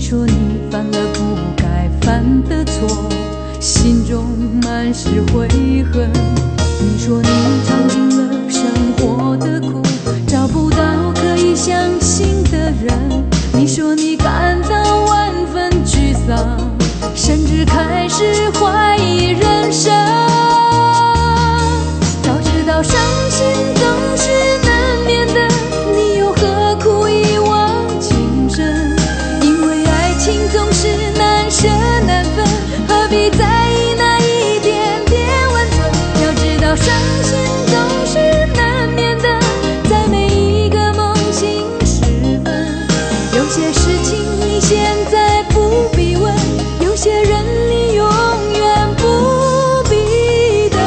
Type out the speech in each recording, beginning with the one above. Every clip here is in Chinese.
说你犯了不该犯的错，心中满是悔恨。你说你尝尽了生活的苦，找不到可以相信的人。你说你感到万分沮丧，甚至开始怀疑人生。早知道伤心总是难免的，你又何苦一往情深？因为爱情总是难舍难分，何必在意那一点点温存？要知道伤心总是难免的，在每一个梦醒时分。有些事情你现在不必问，有些人你永远不必等。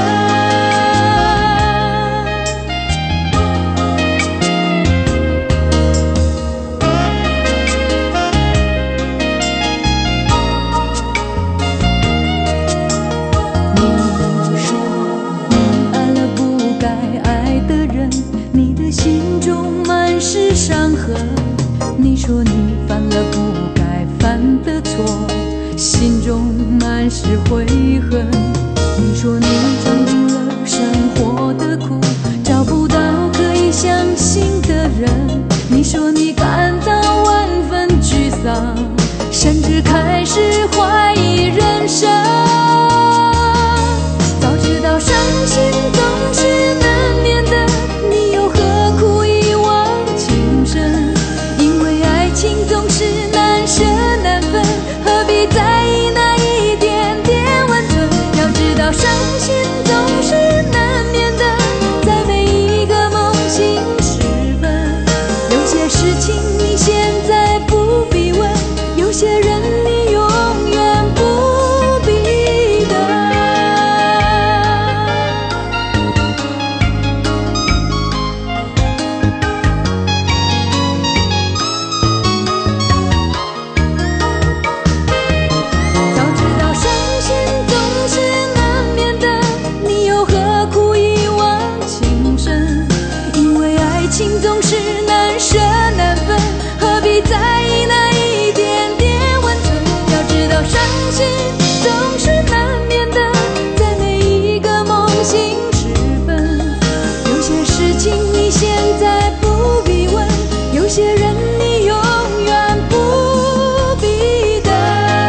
你说你爱了不该爱的人，你的心中满是伤痕。你说你犯了不该犯的错，心中满是悔恨。你说你尝尽了生活的苦，找不到可以相信的人。你说你感到万分沮丧，甚至开始怀疑人生。早知道伤心总是难免的，你又何苦一往情深？因为爱情总是难舍难分，何必在意那一点点温存？要知道伤心总是难免的，在每一个梦醒时分。有些事情你现在不必问，有些人你永远不必等。早知道伤心总是难免的，你又何苦一往情深？因为爱情总是难舍难分，何必在意那一点点温存？要知道伤心总是难免的，在每一个梦醒时分。有些事情你现在不必问，有些人你永远不必等。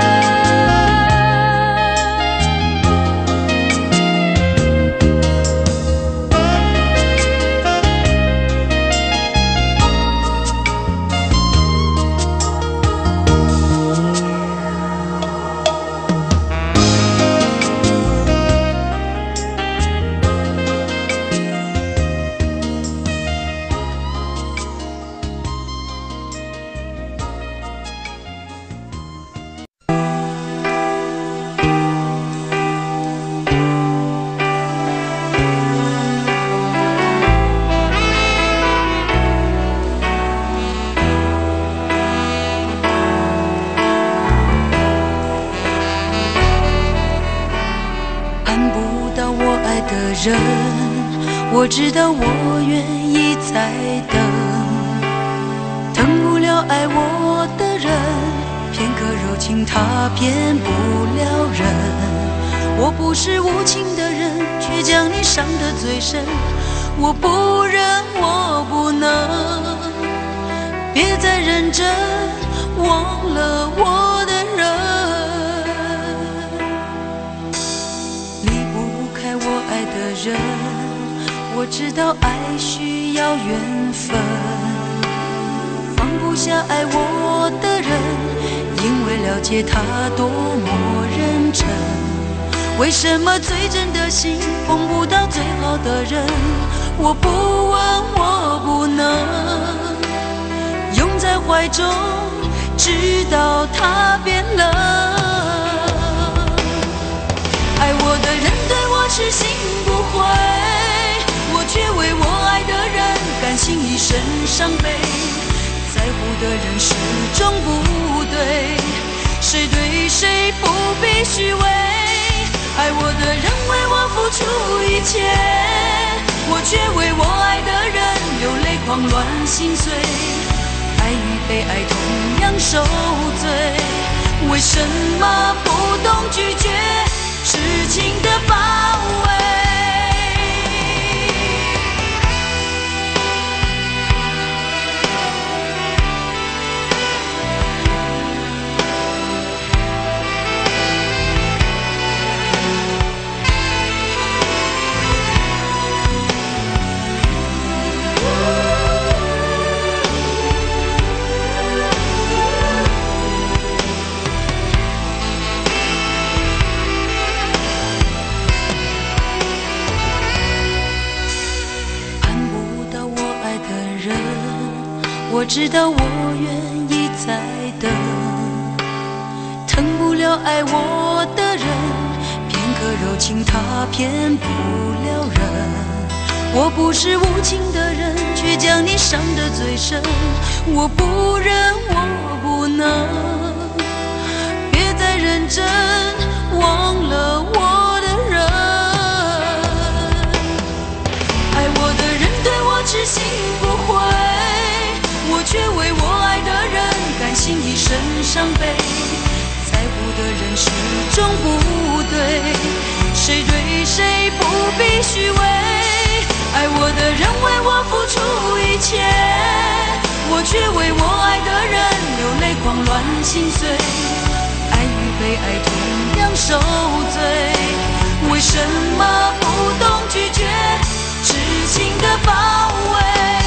盼不到我爱的人，我知道我愿意再等。等不了爱我的人，片刻柔情他骗不了人。我不是无情的人，却将你伤得最深。我不忍，我不能，别再认真，忘了我的人。我爱的人，我知道爱需要缘分，放不下爱我的人，因为了解他多么认真。为什么最真的心碰不到最好的人？我不问，我不能拥在怀中，直到他变冷。爱我的人对我痴心不悔，我却为我爱的人甘心一生伤悲。在乎的人始终不对，谁对谁不必虚伪。爱我的人为我付出一切，我却为我爱的人流泪狂乱心碎。爱与被爱同样受罪，为什么不懂拒绝痴情的包围？我知道我愿意再等，疼不了爱我的人，片刻柔情他骗不了人。我不是无情的人，却将你伤得最深。我不忍，我不能，别再认真忘了我的人。爱我的人对我痴心不悔，我却为我爱的人甘心一生伤悲。在乎的人始终不对，谁对谁不必虚伪。爱我的人为我付出一切，我却为我爱的人流泪狂乱心碎。爱与被爱同样受罪，为什么不懂拒绝痴情的包围？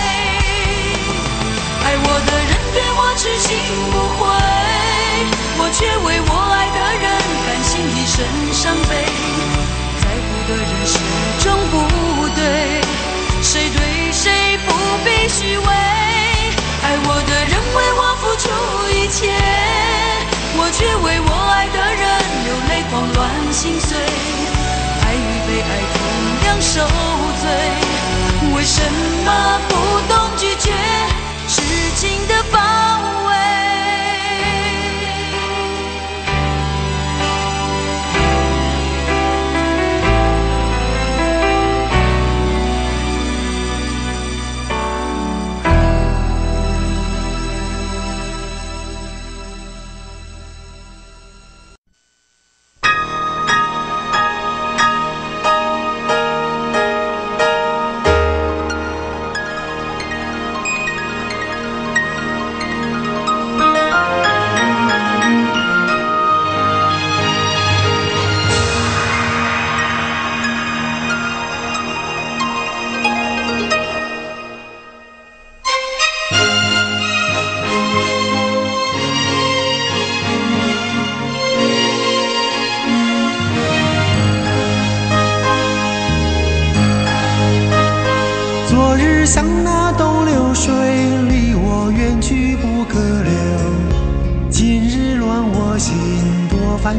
爱我的人对我痴心不悔，我却为我爱的人甘心一生伤悲。在乎的人始终不对，谁对谁不必虚伪。爱我的人为我付出一切，我却为我爱的人流泪狂乱心碎。爱与被爱同样受罪，为什么不懂拒绝痴情的包围？ 像那东流水，离我远去不可留。今日乱我心多烦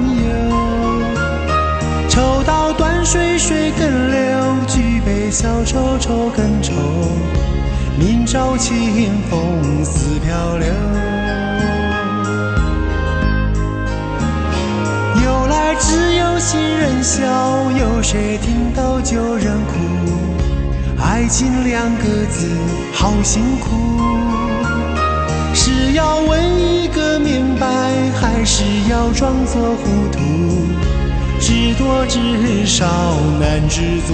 忧。抽刀断水水更流，举杯消愁愁更愁。明朝清风似飘流。由来只有新人笑，有谁听到旧人哭？爱情两个字好辛苦，是要问一个明白，还是要装作糊涂？知多知少难知足。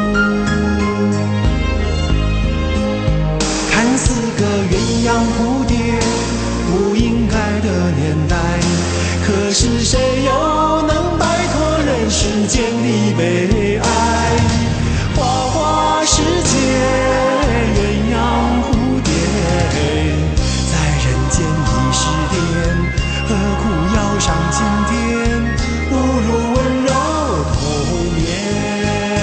看似个鸳鸯蝴蝶，不应该的年代，可是谁又能摆脱人世间的悲哀？花花世界，鸳鸯蝴蝶，在人间已是癫，何苦要上青天？不如温柔童年。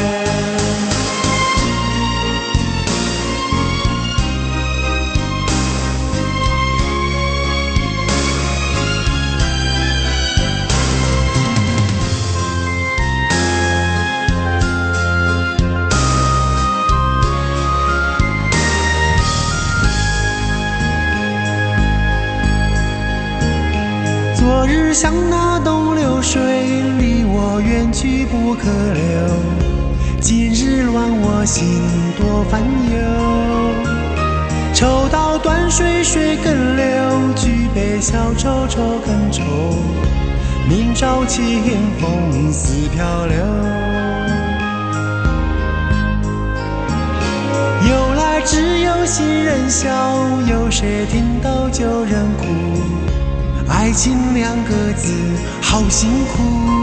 昨日像那东流水，离我远去不可留。今日乱我心多烦忧。 抽刀断水，水更流；举杯消愁，愁更愁。明朝清风似飘流。由来只有新人笑，有谁听到旧人哭？爱情两个字好辛苦，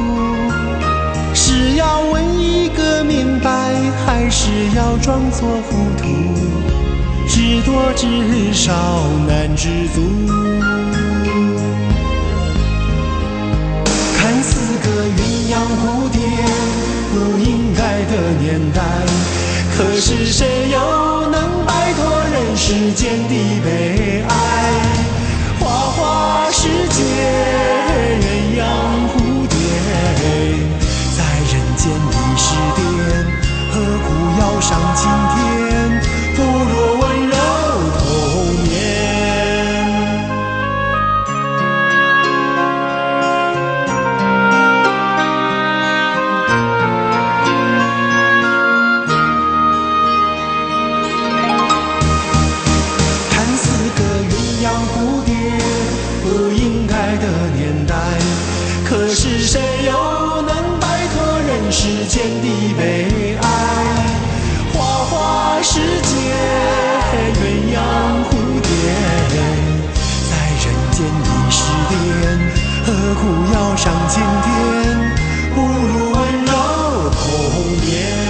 是要问一个明白，还是要装作糊涂？知多知少难知足。看似个鸳鸯蝴蝶，不应该的年代，可是谁又能摆脱人世间的悲哀？花花世界，鸳鸯蝴蝶，在人间已是癫，何苦要上青天？不若温柔童年。看似个鸳鸯蝴蝶，不应该的年代，可是谁又能摆脱人世间的悲哀？花花世界，鸳鸯蝴蝶，在人间已是癫，何苦要上青天？不如温柔童年。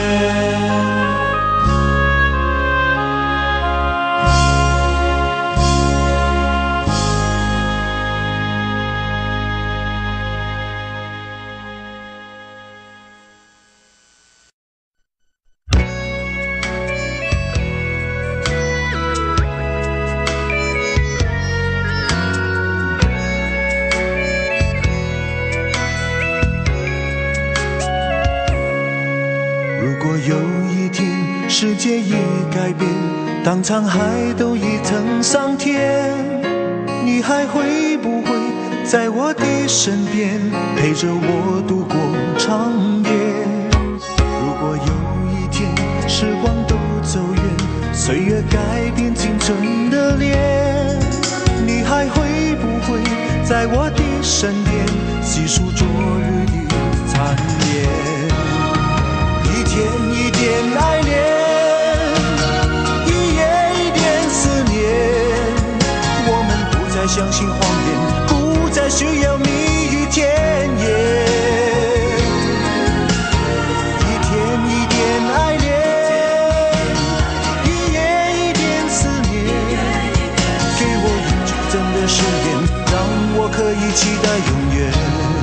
有一天世界已改变，当沧海都已腾上天，你还会不会在我的身边，陪着我度过长夜？如果有一天时光都走远，岁月改变青春的脸，你还会不会在我的身边，细数昨日的残念？一天一点爱恋，一夜一点思念，我们不再相信谎言，不再需要蜜语甜言。一天一点爱恋，一夜一点思念，给我一句真的誓言，让我可以期待永远。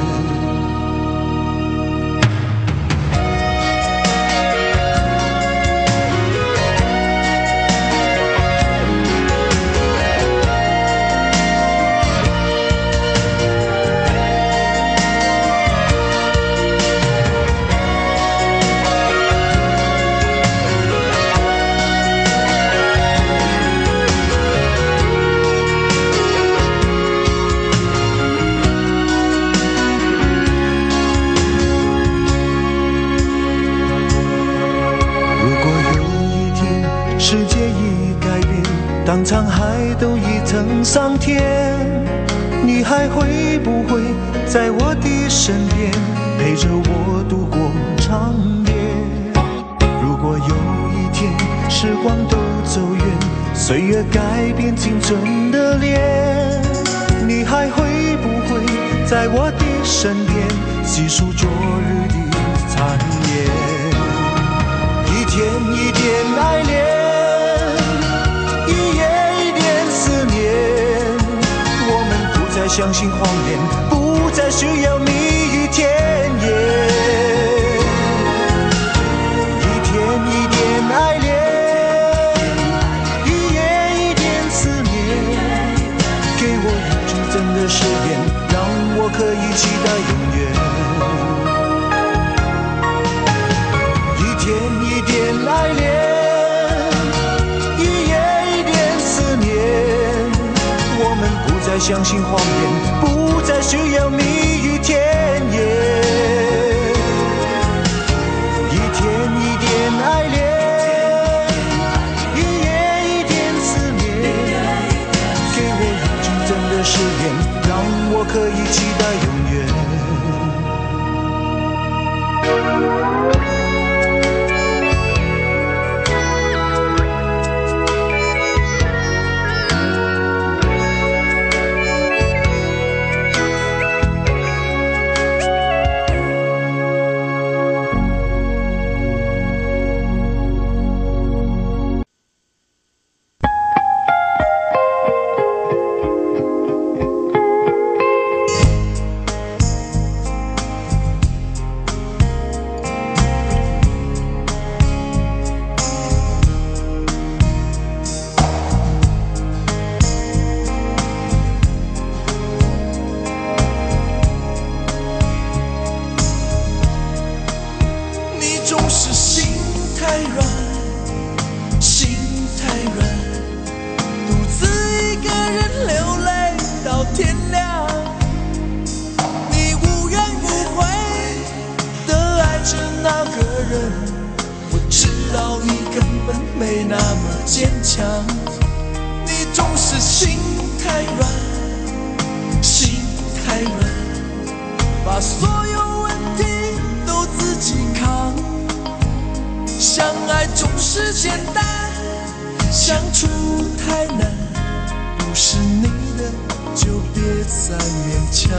当沧海都已腾上天，你还会不会在我的身边，陪着我度过长夜？如果有一天时光都走远，岁月改变青春的脸，你还会不会在我的身边，细数昨日的残念？一天一点爱恋，相信谎言，不再需要蜜语甜言。一天一点爱恋，一夜一点思念，给我一句真的誓言，让我可以期待永远。一天一点爱恋，一夜一点思念，我们不再相信谎言，不再需要蜜语甜言。一天一点爱恋，一夜一点思是心太软，心太软，独自一个人流泪到天亮。你无怨无悔地爱着那个人，我知道你根本没那么坚强。你总是心太软，心太软，把所有问题都自己扛。相爱总是简单，相处太难，不是你的就别再勉强。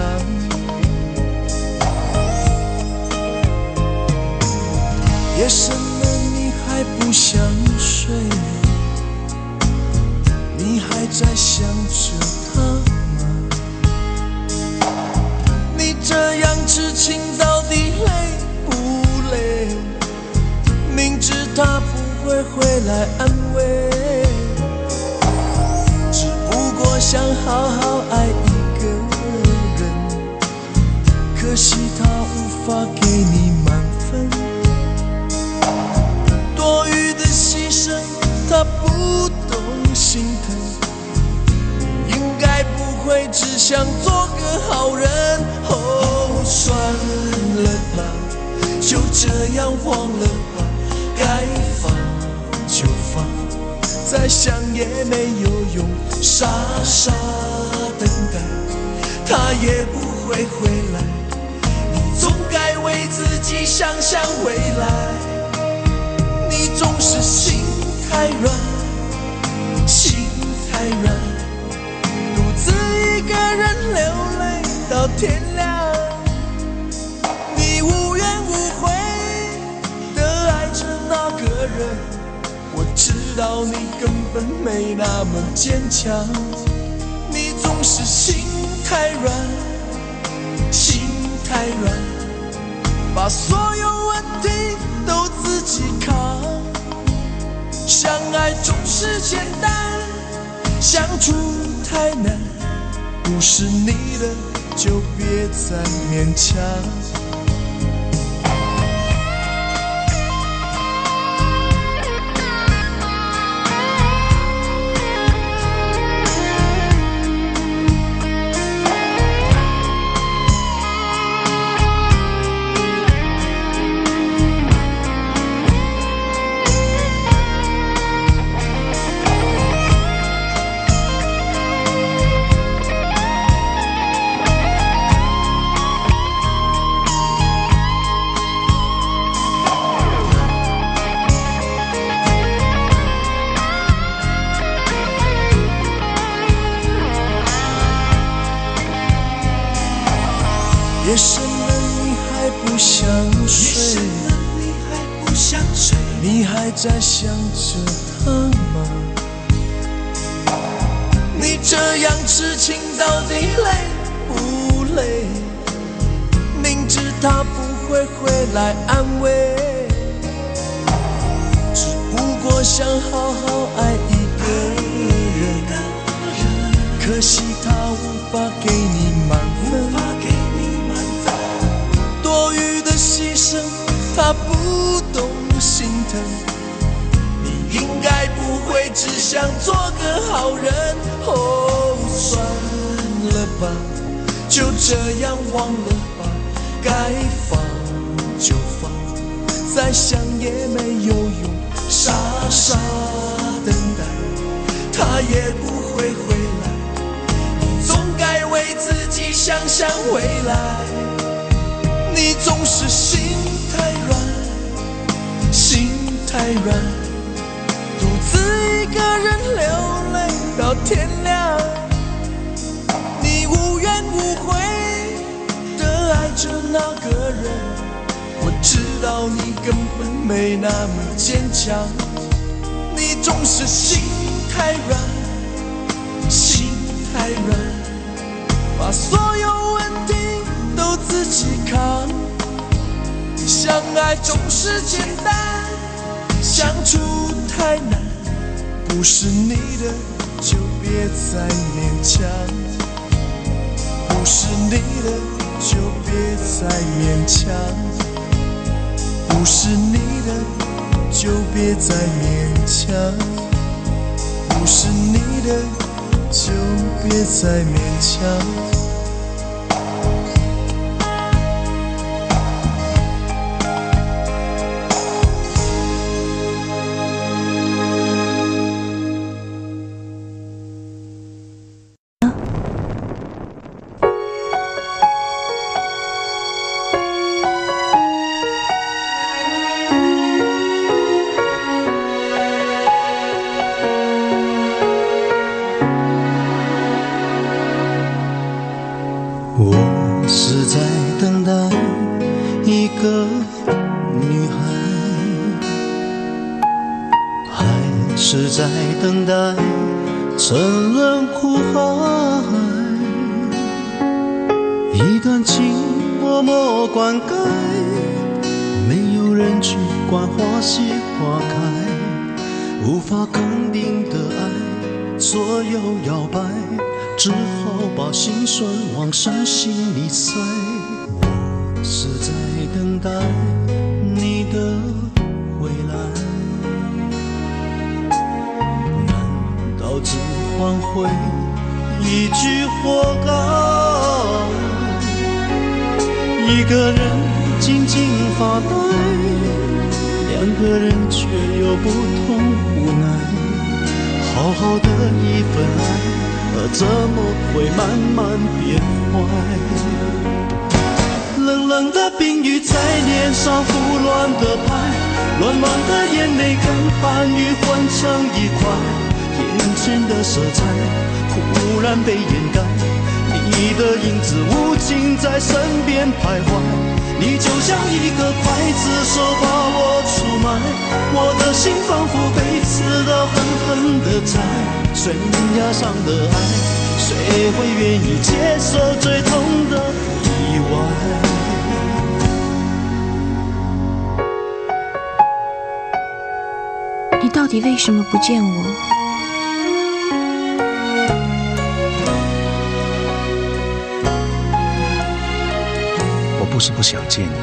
夜深了你还不想睡，你还在想着他吗？你这样痴情到底累不累？明知他不会回来安慰，只不过想好好爱一个人，可惜他无法给你满分，多余的牺牲他不懂心疼，你应该不会只想做个好人。哦，算了吧，就这样忘了吧，该放就放，再想也没有用，傻傻等待，他也不会回来，你总该为自己想想未来。你总是心太软，心太软，独自一个人流泪到天亮。你无怨无悔地爱着那个人，我知道你根本没那么坚强。你总是心太软，心太软，把所有问题都自己扛。相爱总是简单，相处太难，不是你的就别再勉强。夜深了你还不想睡，你还在想着他吗？你这样痴情到底累不累？明知他不会回来安慰，只不过想好好爱一个人，可惜他无法给你满分，多余的牺牲他不懂心疼，你应该不会只想做个好人。哦，算了吧，就这样忘了吧，该放就放，再想也没有用，傻傻等待，他也不会回来，你总该为自己想想未来。你总是心太软，心太软，独自一个人流泪到天亮。你无怨无悔地爱着那个人，我知道你根本没那么坚强。你总是心太软，心太软，把所有问题都自己扛。相爱总是简单，相处太难，不是你的就别再勉强，不是你的就别再勉强，不是你的就别再勉强，不是你的就别再勉强。我是在等待一个女孩，还是在等待沉沦苦海？一段情默默灌溉，没有人去管花谢花开，无法肯定的爱左右摇摆，只好把心酸往深心里塞。我是在等待你的回来，难道只换回一句活该？一个人静静发呆，两个人却有不同无奈。好好的一份爱，怎么会慢慢变坏？冷冷的冰雨在脸上胡乱的拍，乱乱的眼泪跟寒雨混成一块，眼前的色彩忽然被掩盖，你的影子无情在身边徘徊，你就像一个刽子手把我出卖，我的心仿佛被刺刀狠狠地宰，悬崖上的爱，谁会愿意接受最痛的意外？ 你到底为什么不见我？ 我不是不想见你，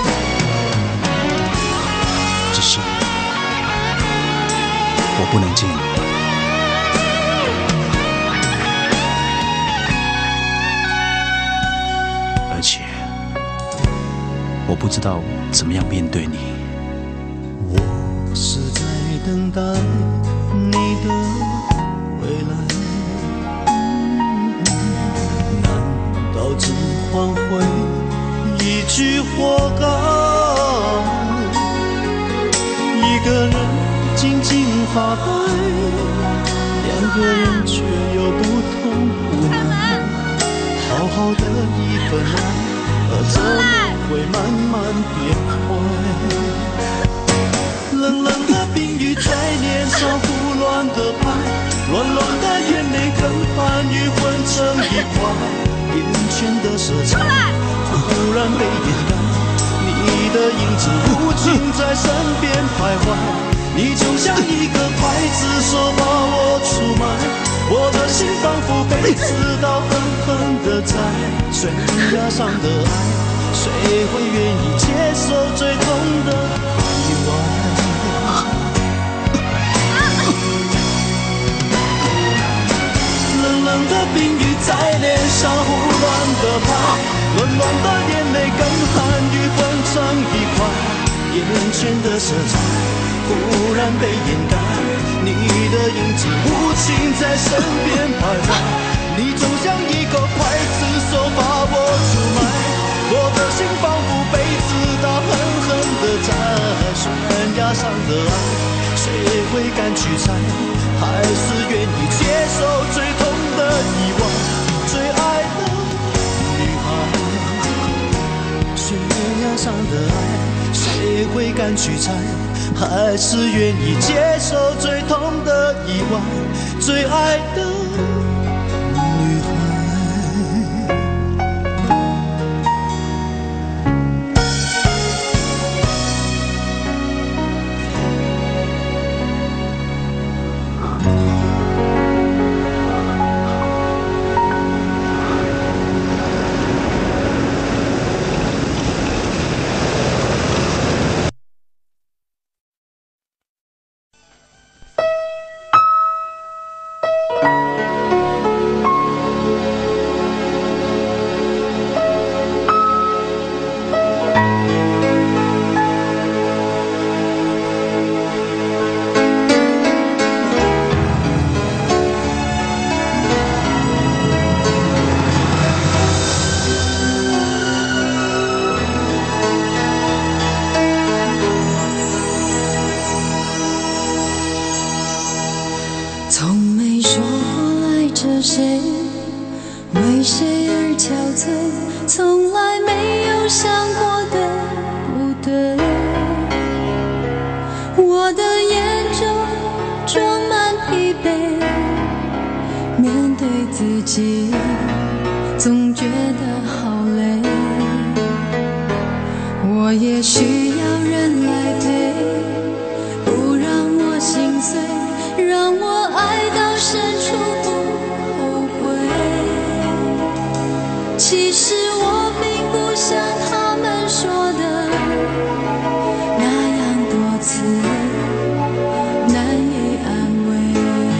只是我不能见你。而且我不知道怎么样面对你。 我是在等待你的回来，难道只换回一句活该？一个人静静发呆，两个人却有不同无奈。好好的一份爱，怎么会慢慢变坏？冷冷的冰雨在脸上胡乱的拍，乱乱的眼泪跟寒雨混成一块，眼前的色彩忽然被掩盖，你的影子无情在身边徘徊，你就像一个刽子手把我出卖，我的心仿佛被刺刀狠狠地宰，悬崖上的爱，谁会愿意接受最痛的意外？冷冷的冰雨在脸上胡乱的拍，乱乱的眼泪跟寒雨混成一块，眼前的色彩忽然被掩盖，你的影子无情在身边徘徊，你就像一个刽子手把我出卖，我的心仿佛被刺刀狠狠地宰，悬崖上的爱，谁会敢去猜？还是愿意接受最痛的意外？最爱的女孩，悬崖上的爱，谁会敢去猜？还是愿意接受最痛的意外？最爱的着谁，为谁而憔悴，从来没有想过对不对。我的眼中装满疲惫，面对自己总觉得好累。我也需要人来陪，不让我心碎，让我爱到深处不后悔。其实我并不像他们说的那样多次难以安慰。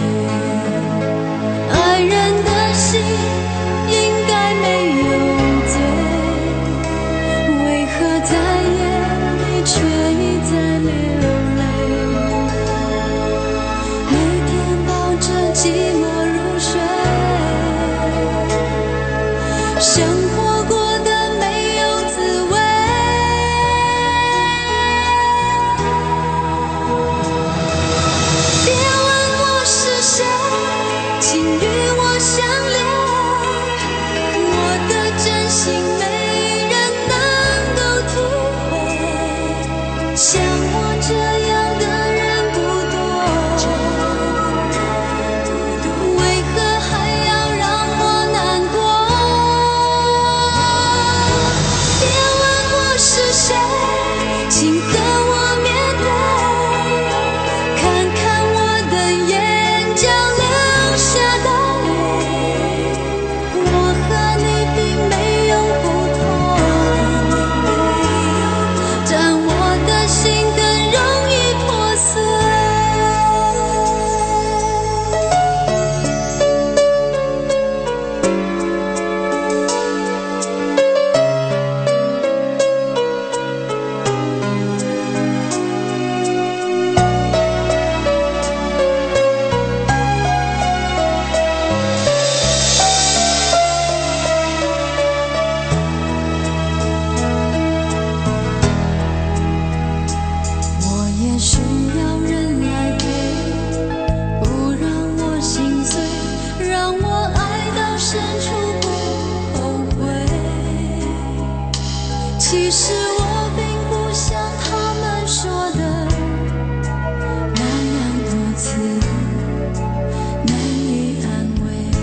爱人的心应该没有罪，为何在眼里却一再流泪？每天抱着寂寞入睡，生活过得没有滋味。别问我是谁，请与我相恋，我的真心没人能够体会，像我这样的人不多，为何还要让我难过？别问我是谁，请和我面对，看看我的眼角流下的泪，我和你并没有不同，但我的心更容易破碎。我也需要人来陪，不让我心碎，让我爱到深处不后悔。其实我并不像他们说的那样多次难以安慰。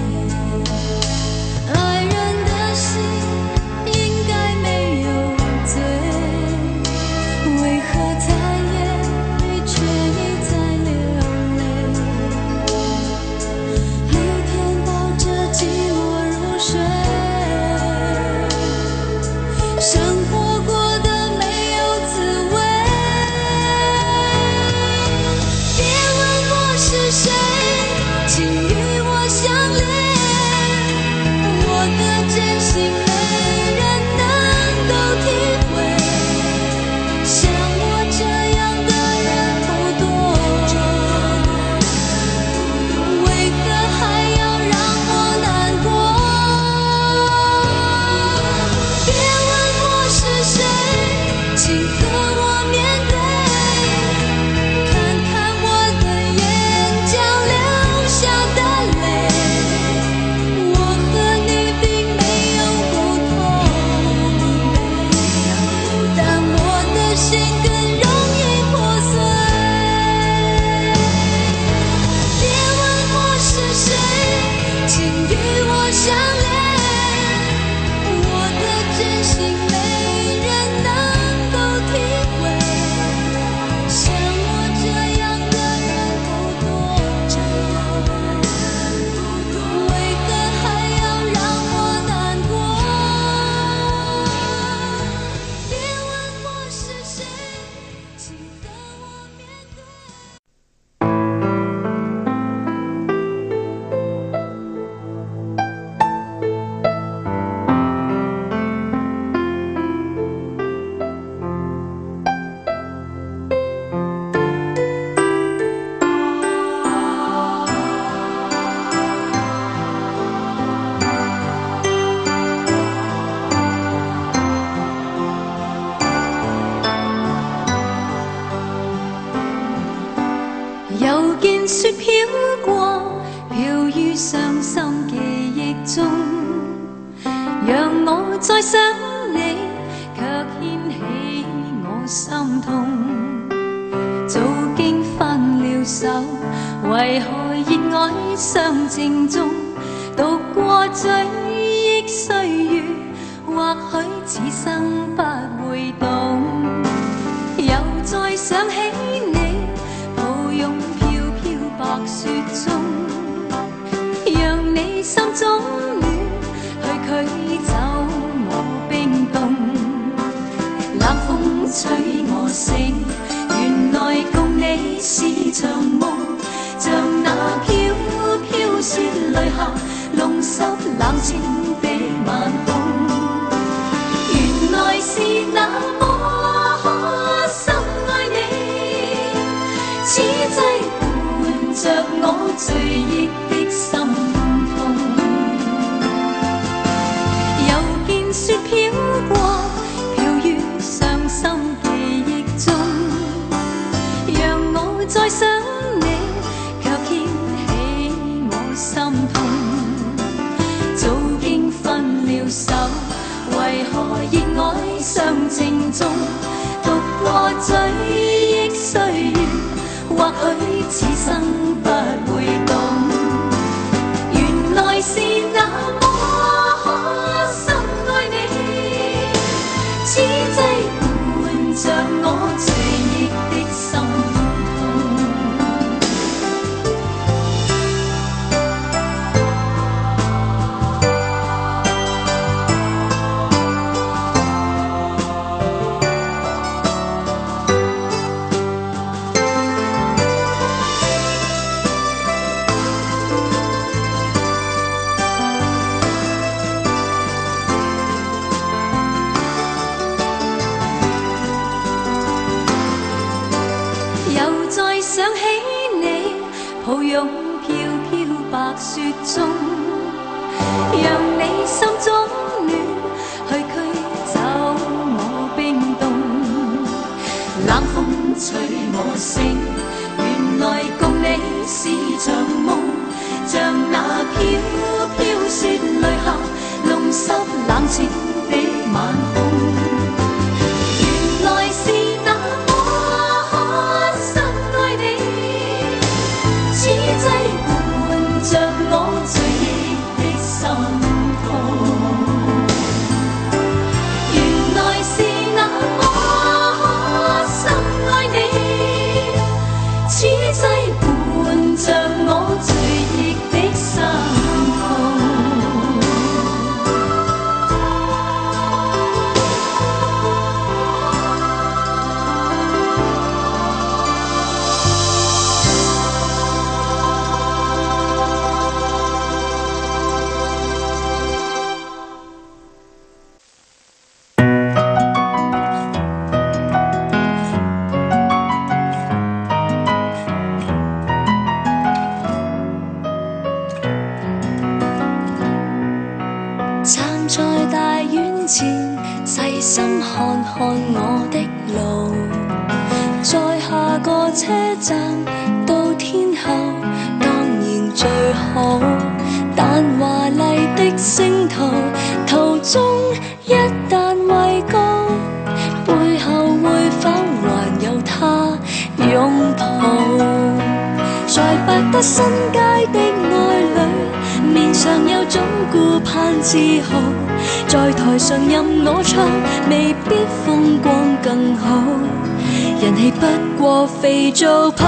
爱人的心应该没有罪，为何在眼里却一再流泪？每天抱着寂寞入睡，生活过得没有滋味。别问我是谁，请与我相恋，我的真心没人能够体会，像我这样的人不多，为何还要让我难过？别问我是谁，请和我面对，看看我的眼角流下的泪，我和你并没有不同，但我的心更容易破碎。别问我是谁，请与我相恋，我的真心没人能够体会，像我这样的人不多，为何还要让我难过？别问我是谁，请和我面对。有見雪飄過，飄於於傷心記憶中，讓我再想你，卻掀起我心痛。早經分了手，為何熱愛相正中？讀過追憶歲月，或許此生不會懂。又再想起你，抱擁飄飄白雪中，讓你心中暖，去驅走我冰凍。冷風吹我醒，原來共你是場夢，像那飄飄雪淚下，弄濕冷清的晚空。原來是那麼深愛你，此際伴着我追憶的心痛。又見雪飄過，飄於傷心記憶中，讓我再想你，卻掀起我心痛。早經分了手，為何熱愛相正中？讀過追憶歲月，或許此生不會懂。原來是那麼深愛你，此際伴着我追憶的心痛。又再想起你，抱擁飄飄白雪中，讓你心中暖，去驅走我冰凍。冷風吹我醒，原來共你是場夢，像那飄飄雪淚下，弄濕冷清的晚空。原來是那麼深愛你，此際伴着我追憶的心痛。原來是那麼深愛你，此際伴着我追憶的心痛。站在大院前，細心看看我的路，在下個車站到天后當然最好，但華麗的星途途中一旦畏高，背後會否還有他擁抱？在百德新街的愛侶，面上有種顧盼自豪，在台上任我唱，未必風光更好，人氣不過肥皂泡。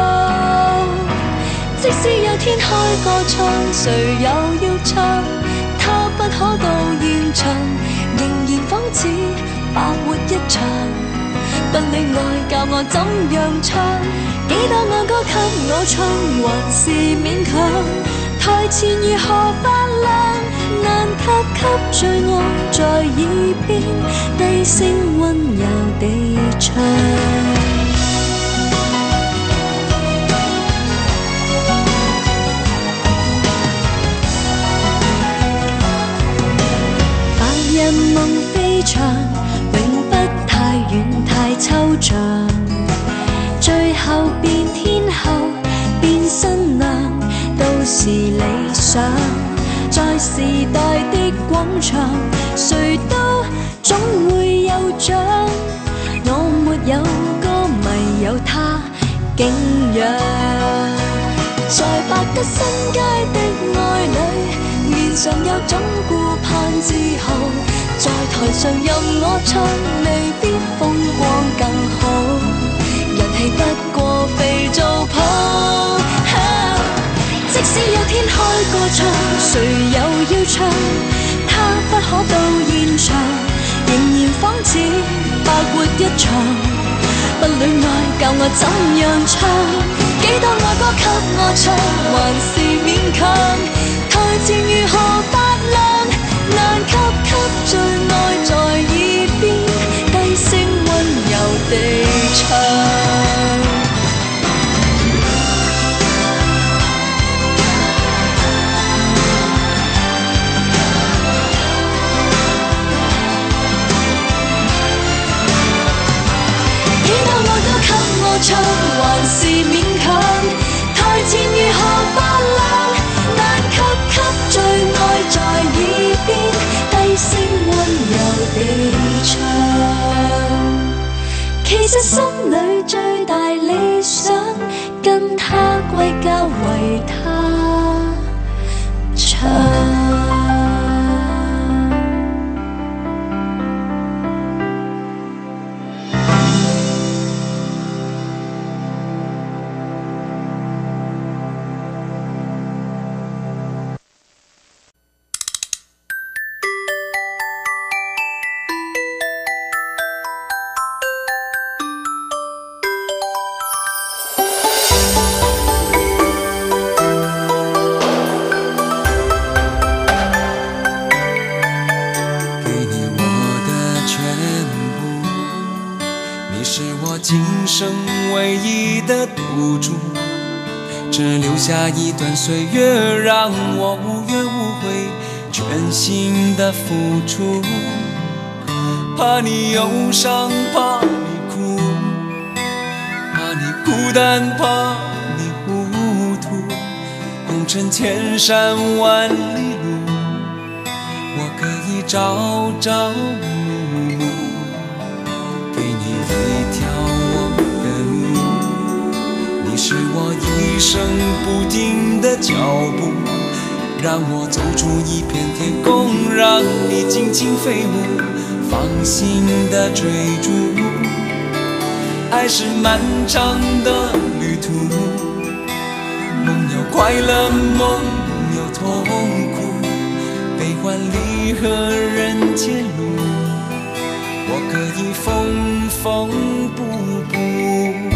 即使有天開個唱，誰又要唱？他不可到現場，仍然仿似白活一場。不戀愛教我怎樣唱，幾多愛歌給我唱，還是勉強。台前如何發亮，難得給最愛在耳邊低聲溫柔地唱。凡人夢飛翔，永不太遠太抽象，最後變天后變新娘，都是理想。 上，在時代的廣場，誰都總會有獎。我沒有歌迷，有他敬仰。在百德新街的愛侶，面上有種顧盼自豪。在台上任我唱，未必風光更好，人氣不過肥皂泡。即使有天開個唱，誰又要唱？他不可到現場，仍然仿似白活一場。不戀愛教我怎樣唱，幾多愛歌給我唱，還是勉強。台前如何發亮，難給最愛在耳邊，低聲溫柔地唱。唱還是勉強，台前如何發亮，難給最愛在耳邊，低聲溫柔地唱。其實心裏最大理想，跟他歸家為他唱。 只留下一段岁月，让我无怨无悔，全心的付出。怕你忧伤，怕你哭，怕你孤单，怕你糊涂。红尘千山万里路，我可以朝朝暮暮，给你一条我的路。你是我一生不停的脚步，让我走出一片天空，让你尽情飞舞，放心的追逐。爱是漫长的旅途，梦有快乐，梦有痛苦，悲欢离合人间路，我可以缝缝补补。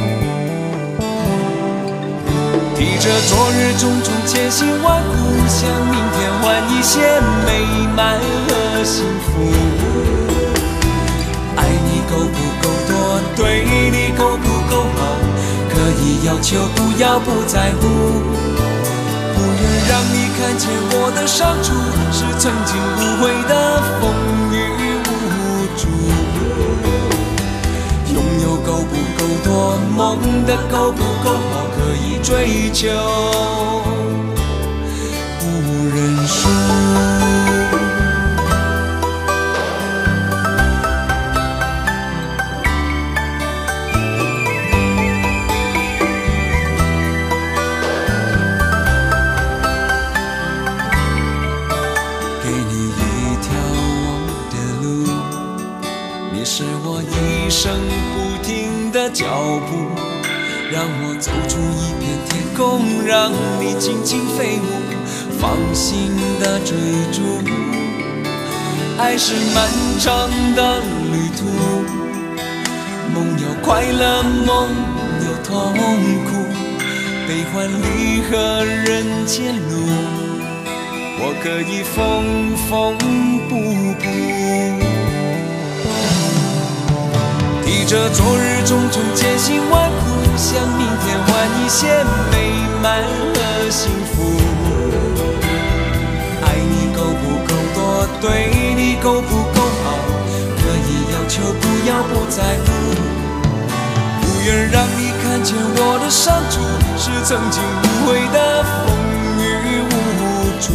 提着昨日种种千辛万苦，向明天换一些美满和幸福。爱你够不够多，对你够不够好，可以要求，不要不在乎。不愿让你看见我的伤处，是曾经无悔的风雨无阻。拥有够不够多，梦的够不够好，可以追求，不认输。给你一条我的路，你是我一生不停的脚步，让我走出一片天空，让你尽情飞舞，放心的追逐。爱是漫长的旅途，梦有快乐，梦有痛苦，悲欢离合人间路，我可以缝缝补补。提着昨日种种艰辛万苦，向明天换一些美满和幸福。爱你够不够多，对你够不够好，可以要求，不要不在乎。不愿让你看见我的伤处，是曾经无悔的风雨无处。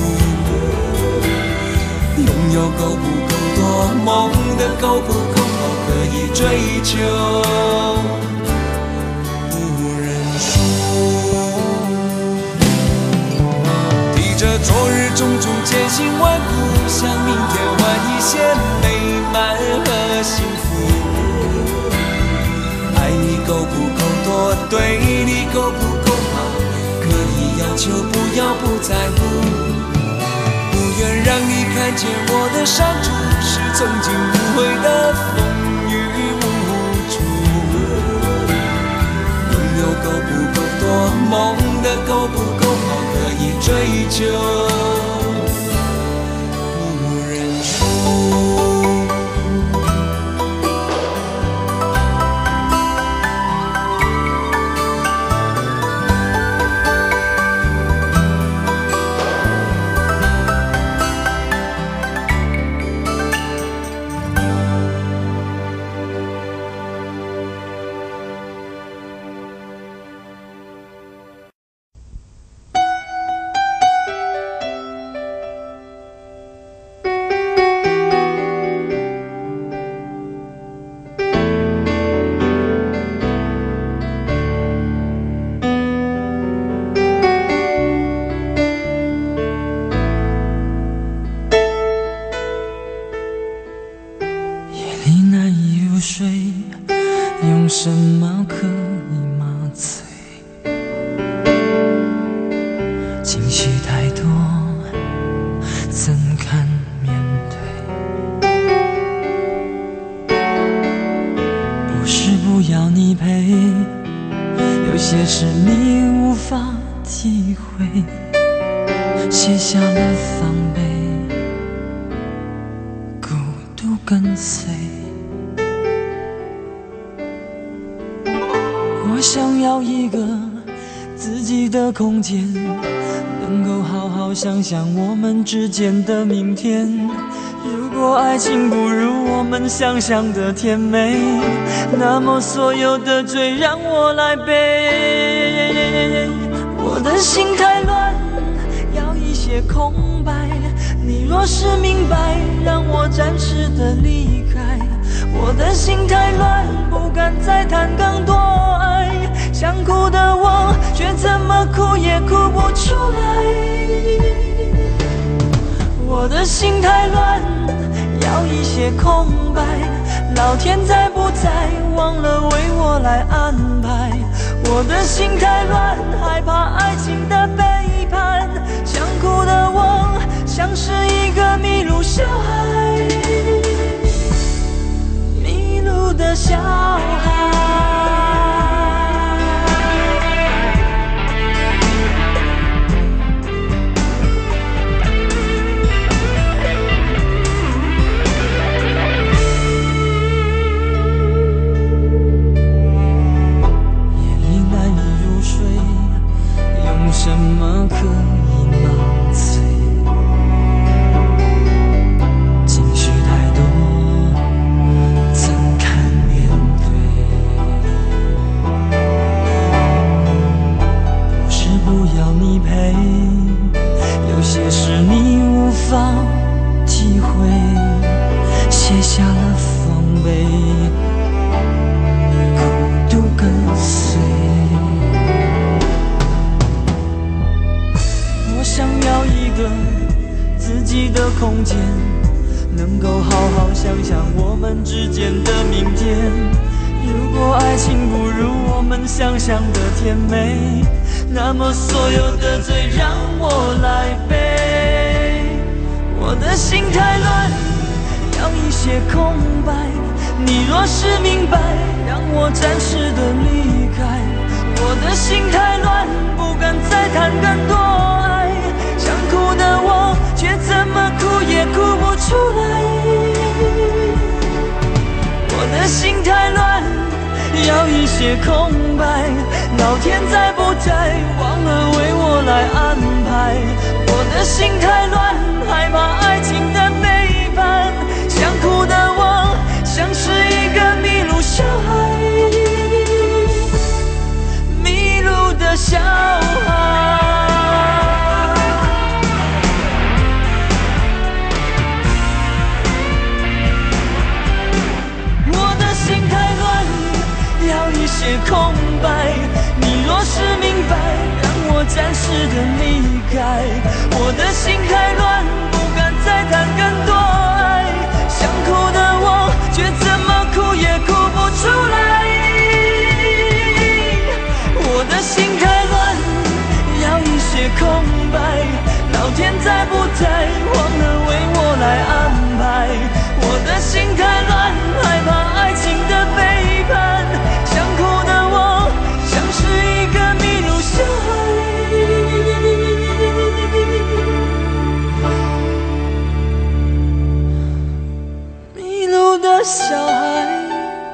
拥有够不够多，梦的够不够好，可以追求，不认输。提着昨日种种艰辛万苦，向明天换一些美满和幸福。爱你够不够多，对你够不够好，可以要求，不要不在乎。不愿让你看见我的伤处，是曾经无悔的风雨无阻。拥有够不够多，梦的够不够好，可以追求，不认输。 用什么可以麻醉？情绪太多，怎敢面对？不是不要你陪，有些事你无法体会，卸下了防备，孤独跟随。我想要一个自己的空间，能够好好想想我们之间的明天。如果爱情不如我们想象的甜美，那么所有的罪让我来背。我的心太乱，要一些空白。你若是明白，让我暂时的离开。我的心太乱，不敢再谈更多爱。想哭的我，却怎么哭也哭不出来。我的心太乱，要一些空白。老天在不在，忘了为我来安排。我的心太乱，害怕爱情的背叛。想哭的我，像是一个迷路小孩，迷路的小孩。什么可以麻醉？情绪太多，怎敢面对？不是不要你陪，有些事你无法体会，卸下了防备，孤独跟随。我想要一个自己的空间，能够好好想想我们之间的明天。如果爱情不如我们想象的甜美，那么所有的罪让我来背。我的心太乱，要一些空白。你若是明白，让我暂时的离开。我的心太乱，不敢再谈更多爱。想哭的我，却怎么哭也哭不出来。我的心太乱，要一些空白。老天在不在，忘了为我来安排。我的心太乱，害怕爱情的背叛。想哭的我，像是一个迷路小孩，迷路的小孩。 些空白。你若是明白，让我暂时的离开。我的心太乱，不敢再谈更多爱。想哭的我，却怎么哭也哭不出来。我的心太乱，要一些空白。老天在不在，忘了为我来安排。我的心太乱，害怕爱情的背叛。想哭的我，像是一个迷路小孩，迷路的小孩。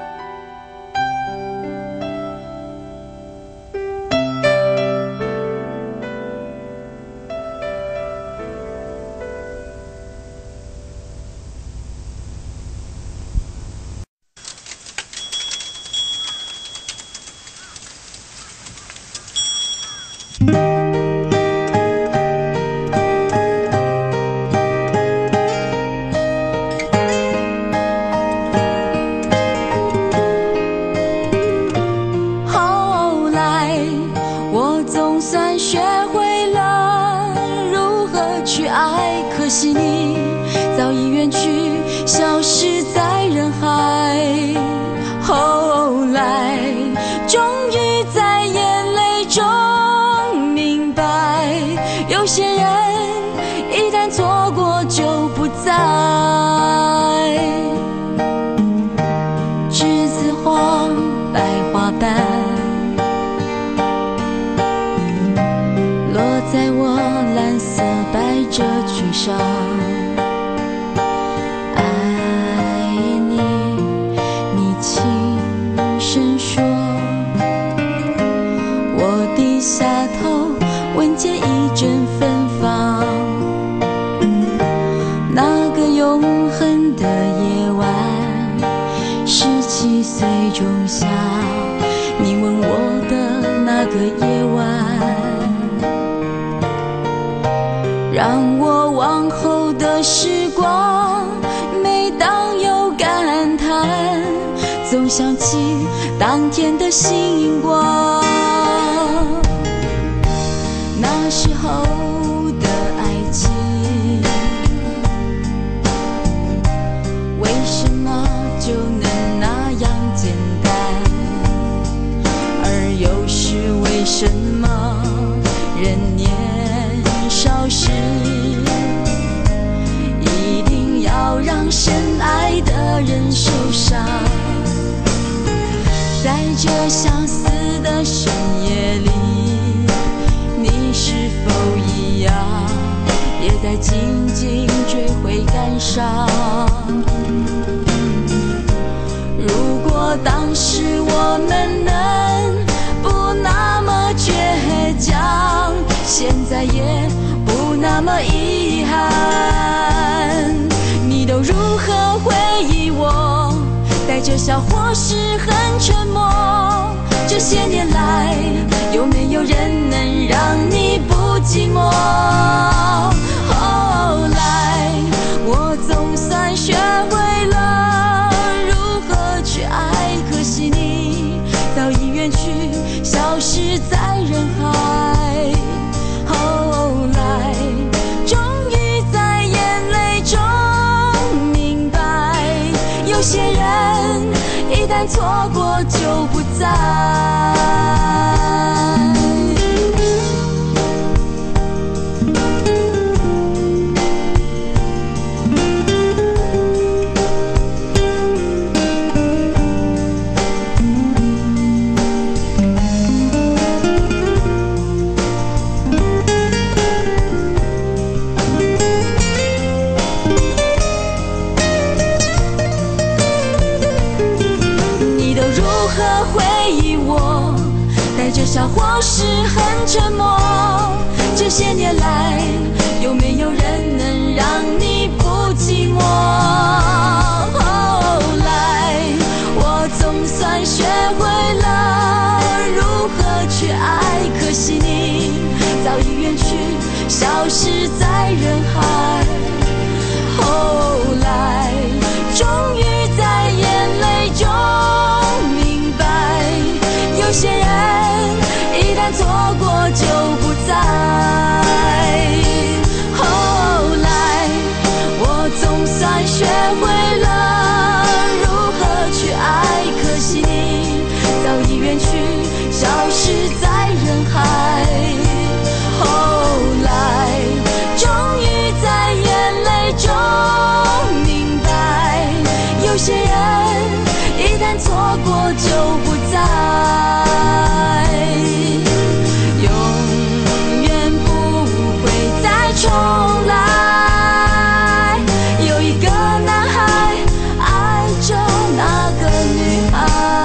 可惜你早已远去，消失在人海。后来终于在眼泪中明白，有些人一旦错过就不再。栀子花白花瓣落在我蓝色百褶裙上，爱你，你轻声说。我低下头，闻见一阵芬芳。那个永恒的夜晚，17岁仲夏，你吻我的那个夜晚，让我往后的时光，每当有感叹，总想起当天的星光。那时候的爱情，为什么就能那样简单？而又是为什么人年少时一定要让深爱的人受伤？在这相似的深夜里，你是否一样也在静静追悔感伤？如果当时我们能不那么倔强，现在也不那么遗憾。你都如何回忆我？带着笑或是很沉默。这些年来，有没有人能让你不寂寞？后来，我总算学会了如何去爱，可惜你早已远去，消失在人海。后来，终于在眼泪中明白，有些人一旦错过就不再。带着笑或是很沉默。这些年来，有没有人能让你不寂寞？后来，我总算学会了如何去爱，可惜你早已远去，消失在人海。后来，终于在眼泪中明白， 有些人一旦错过就不在。后来我总算学会了如何去爱，可惜你早已远去，消失在人海。后来终于在眼泪中明白，有些人一旦错过就不在，永远不会再重来。有一个男孩爱着那个女孩。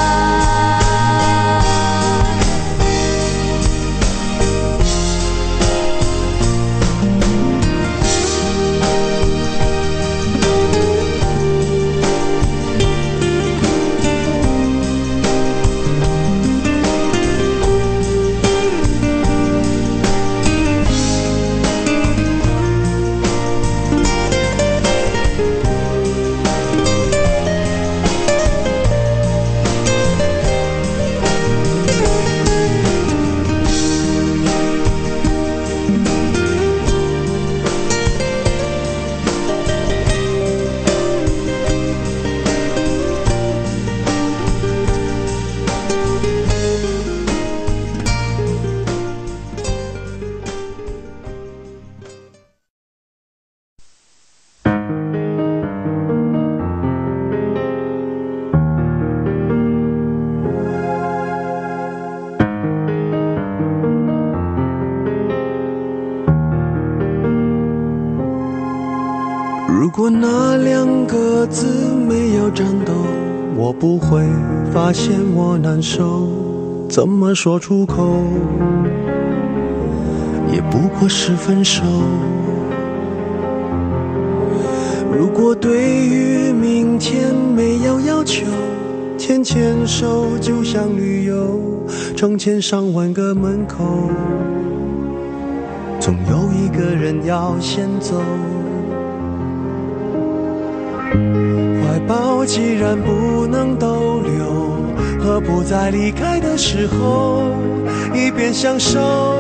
如果那2个字没有颤抖，我不会发现我难受，怎么说出口，也不过是分手。如果对于明天没有要求，牵牵手就像旅游，成千上万个门口，总有一个人要先走。怀抱既然不能逗留，何不在离开的时候，一边享受，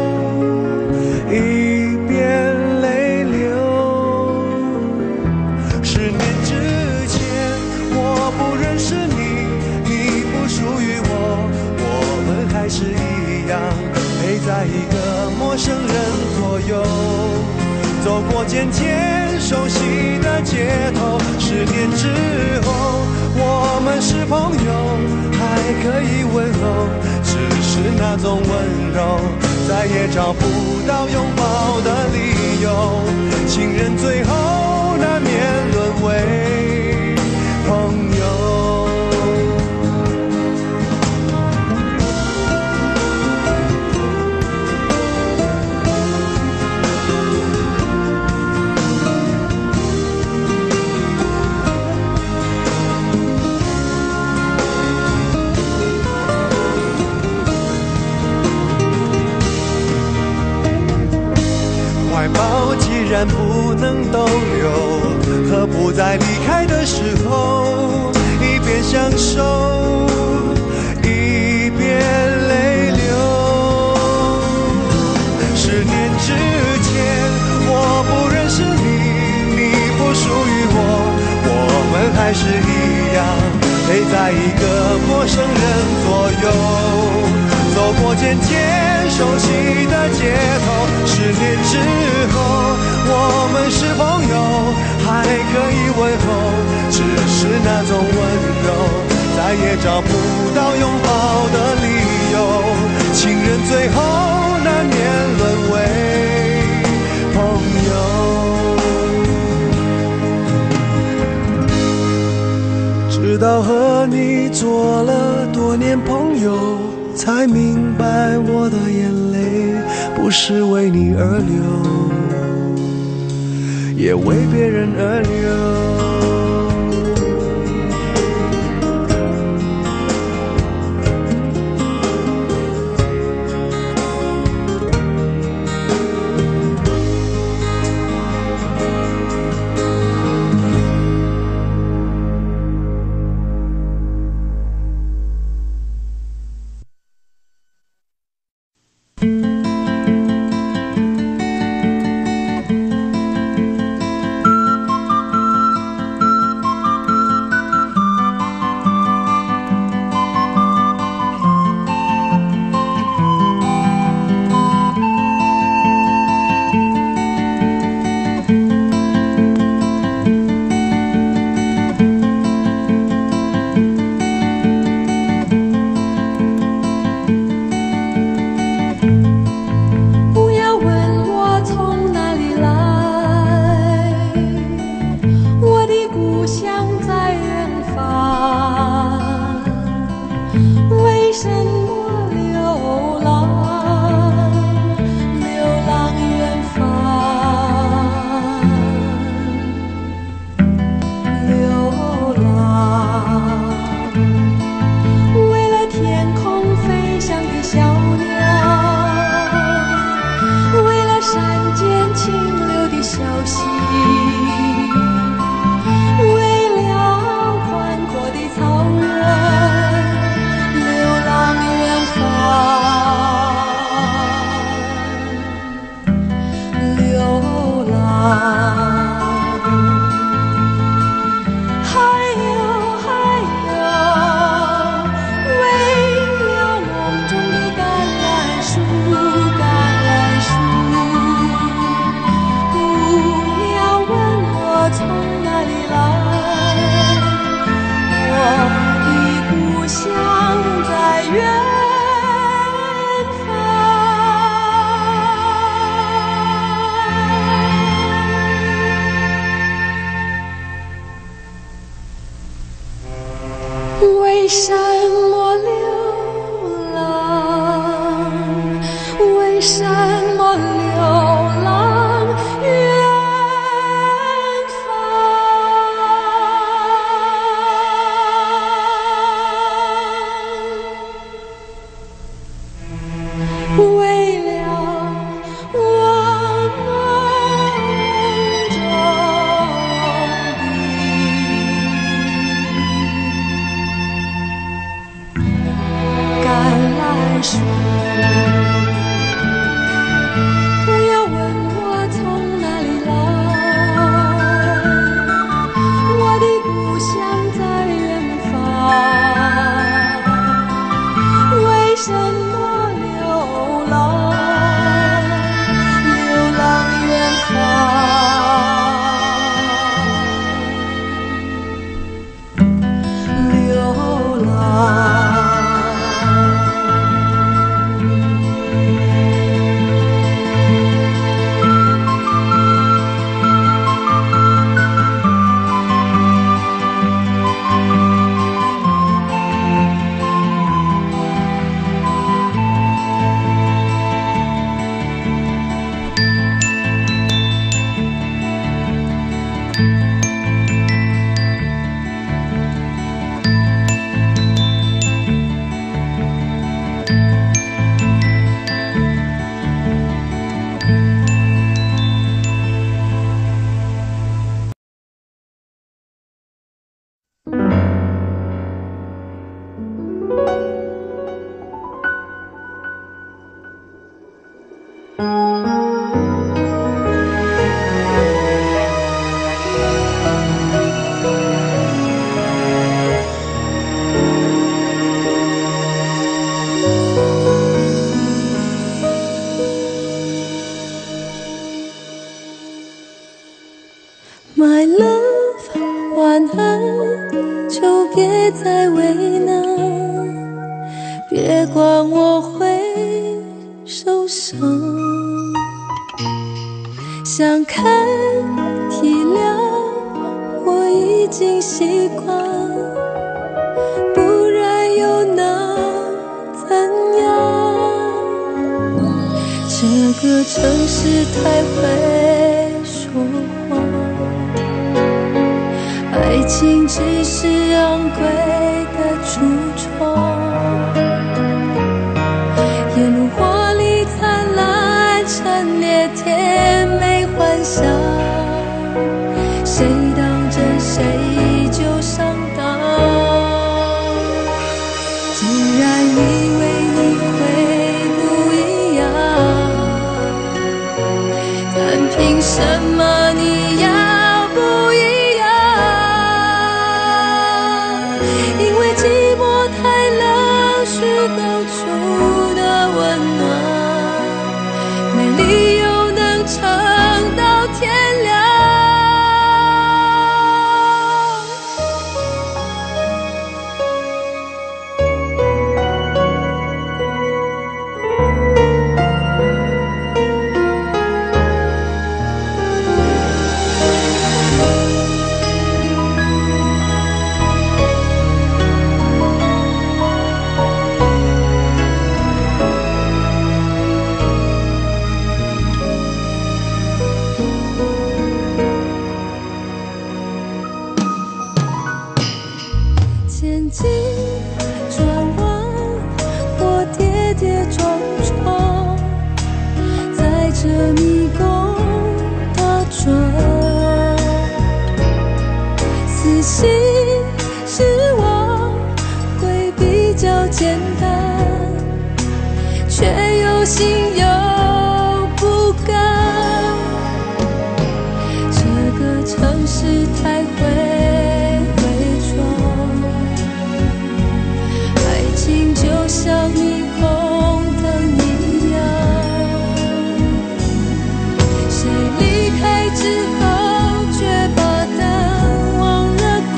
一边泪流。10年之前，我不认识你，你不属于我，我们还是一样，陪在一个陌生人左右。走过渐渐熟悉的街头，10年之后，我们是朋友，还可以问候，只是那种温柔，再也找不到拥抱的理由。情人最后难免沦为朋友。怀抱既然不能逗留，何不在离开的时候，一边享受，一边泪流。10年之前，我不认识你，你不属于我，我们还是一样，陪在一个陌生人左右。走过渐渐熟悉的街头，10年之后，我们是朋友，还可以问候，只是那种温柔，再也找不到拥抱的理由。情人最后难免沦为朋友。直到和你做了多年朋友，才明白我的眼泪不是为你而流，也为别人而流。 什么流浪远方？为了我梦中的橄榄树。不要问我从哪里来，我的故乡在远方。为什么流浪远方？流浪。My love， 晚安，就别再为难，别管我会受伤。想看体谅，我已经习惯，不然又能怎样？这个城市太会说谎。爱情只是昂贵的橱窗，沿路华丽灿烂，陈列甜美幻想，谁当真谁就上当。既然以为你会不一样，但凭什么你要不一样？因为寂寞太冷，虚构出的温暖，没理由能撑到天亮。前进转弯，或跌跌撞撞，在这迷宫打转。死心失望会比较简单，却有心有不甘。这个城市太会就像霓虹灯一样，谁离开之后却把灯忘了关，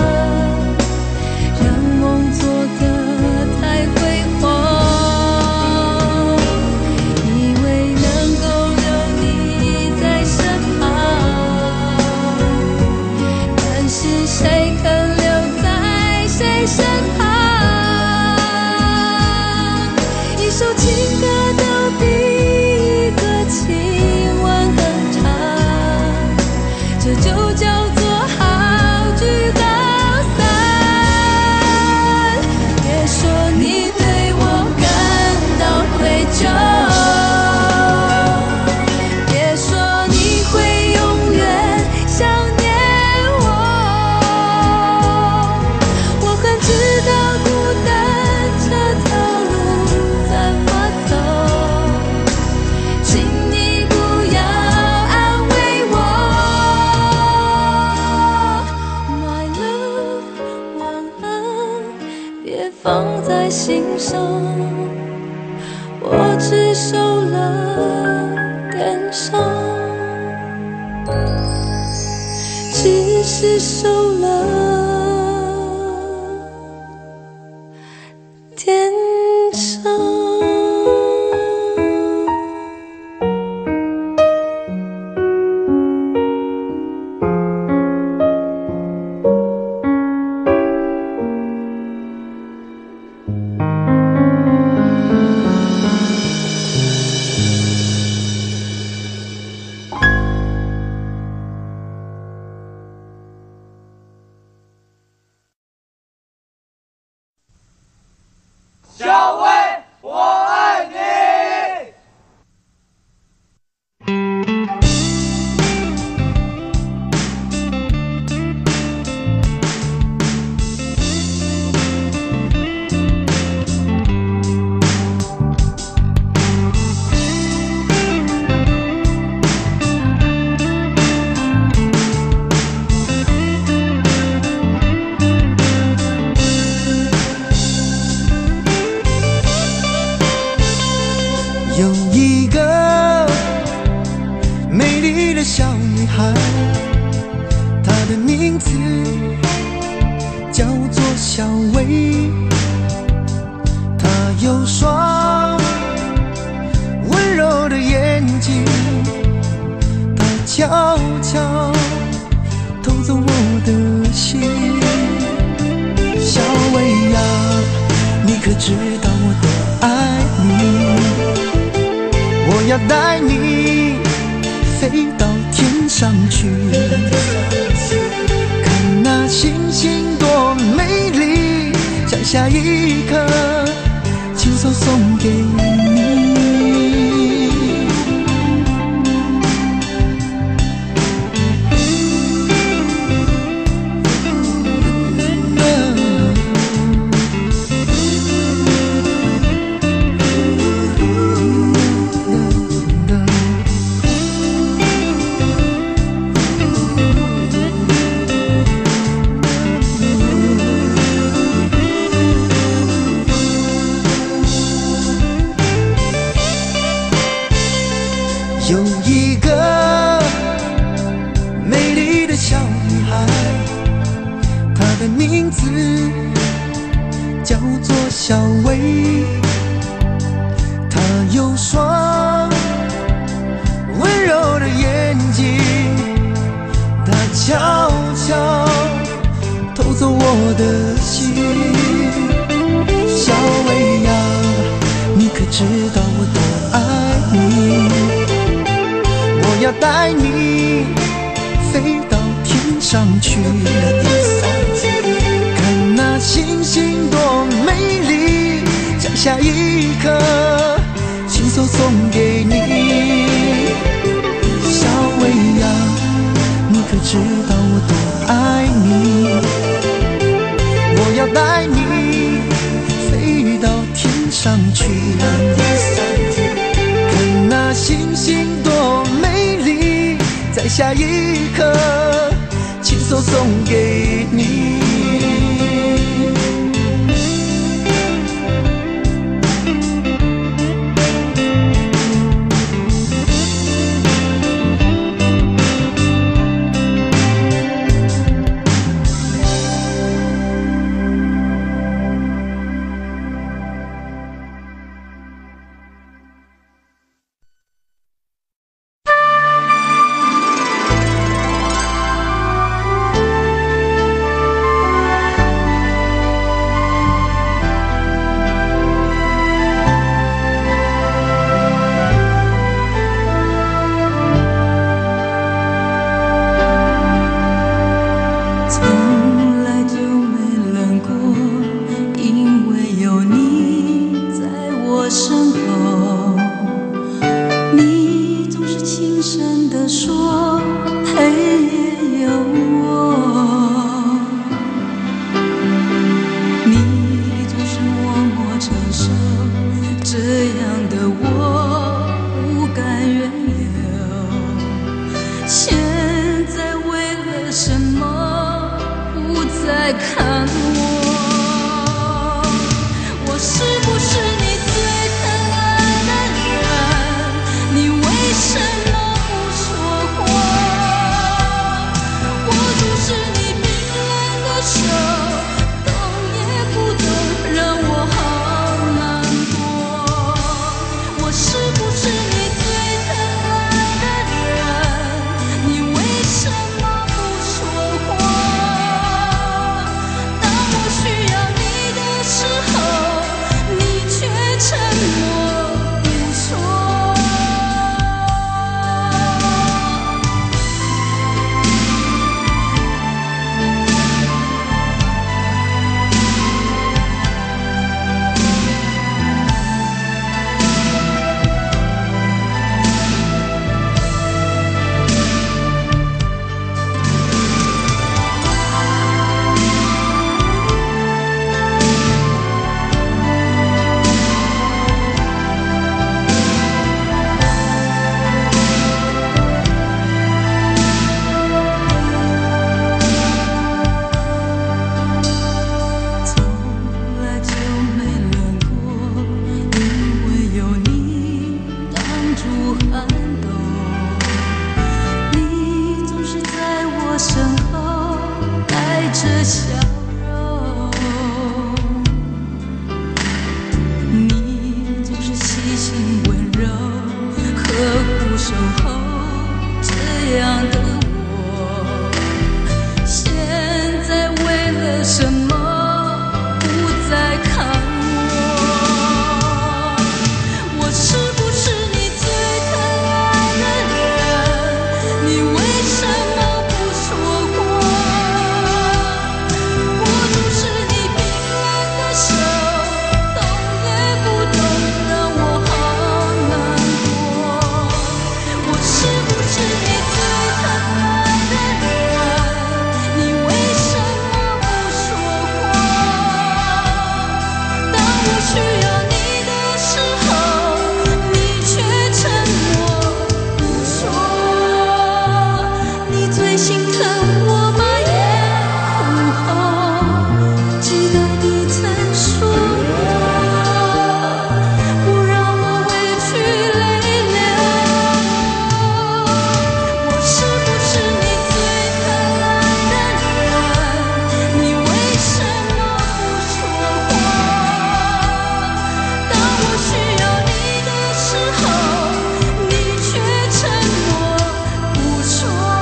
让梦做得太辉煌。 我只受了感伤，只是受了点伤。 小薇，我爱你。 有一个美丽的小女孩，她的名字叫做小薇。她有双温柔的眼睛，她悄悄偷走我的心。小薇呀，你可知道我多爱你？我要带你飞到天上去，看那星星多美丽，摘下一颗，亲手送给你。有一个美丽的小女孩，她的名字叫做小薇。她有双温柔的眼睛，她悄悄偷走我的心。小薇呀，你可知道我多爱你？我要带你飞到天上去，看那星星多美丽，摘下一颗，亲手送给你。小薇呀，你可知道我多爱你？我要带你飞到天上去，看那星星多美丽，摘下一颗，亲手送给你。 看我，我是不是你最疼爱细心温柔，呵护守候，这样的我，现在为了什么不再看我？我是不是你最疼爱的人？你为什么不说话？握住是你冰冷的手，动也不动，让我好难过。我是不是你最疼爱的人？你为什么不说话？当我需要你的时候，你却沉默不说。你最心疼我把眼哭红，记得你曾说过，不让我委屈泪流。我是不是你最疼爱的人？你为什么不说话？当我需要你的时候，你却沉默不说。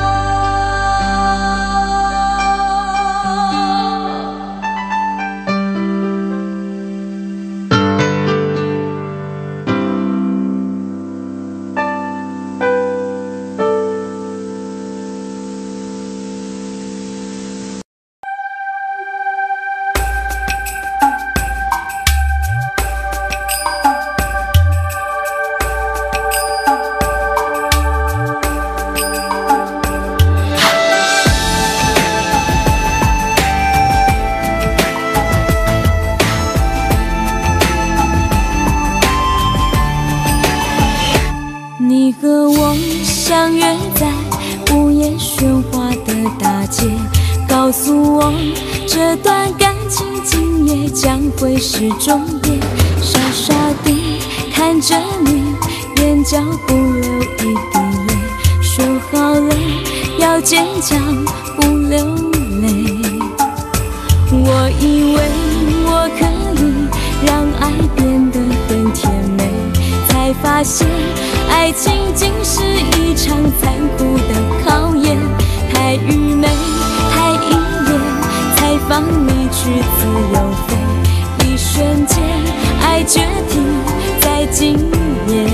你和我相约在午夜喧哗的大街，告诉我这段感情今夜将会是终点。傻傻地看着你，眼角不流一滴泪，说好了要坚强不流泪。我以为我可以让爱变得很甜美，才发现爱情竟是一场残酷的考验。太愚昧，太依恋，才放你去自由飞。一瞬间，爱决定在今夜。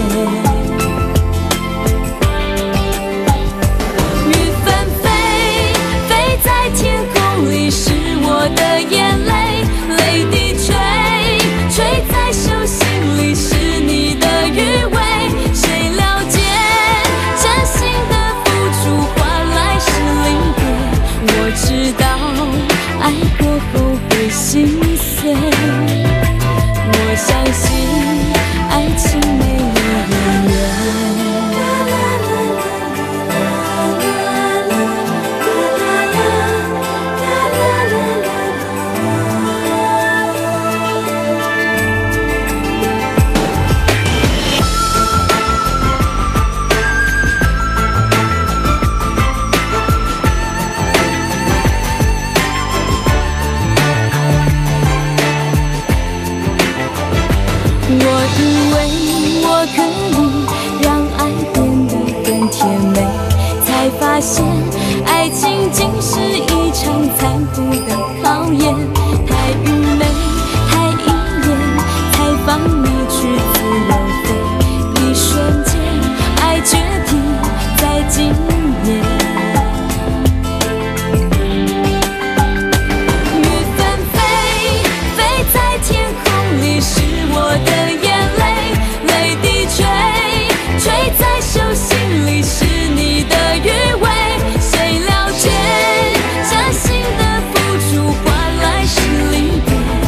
雨纷飞，飞在天空里是我的眼泪，泪滴垂，垂在手心里是你的余味。谁了解真心的付出换来是离别？我知道爱过后会心碎，我相信爱情没有永远。我以为我可以让爱变得更甜美，才发现爱情竟是一场残酷的考验。太愚昧，太依恋，才放你去自由飞。一瞬间，爱决定在今夜。雨纷飞，飞在天空里是我的眼泪，泪滴垂，垂在手心里是你的余味。谁了解真心的付出换来是离别？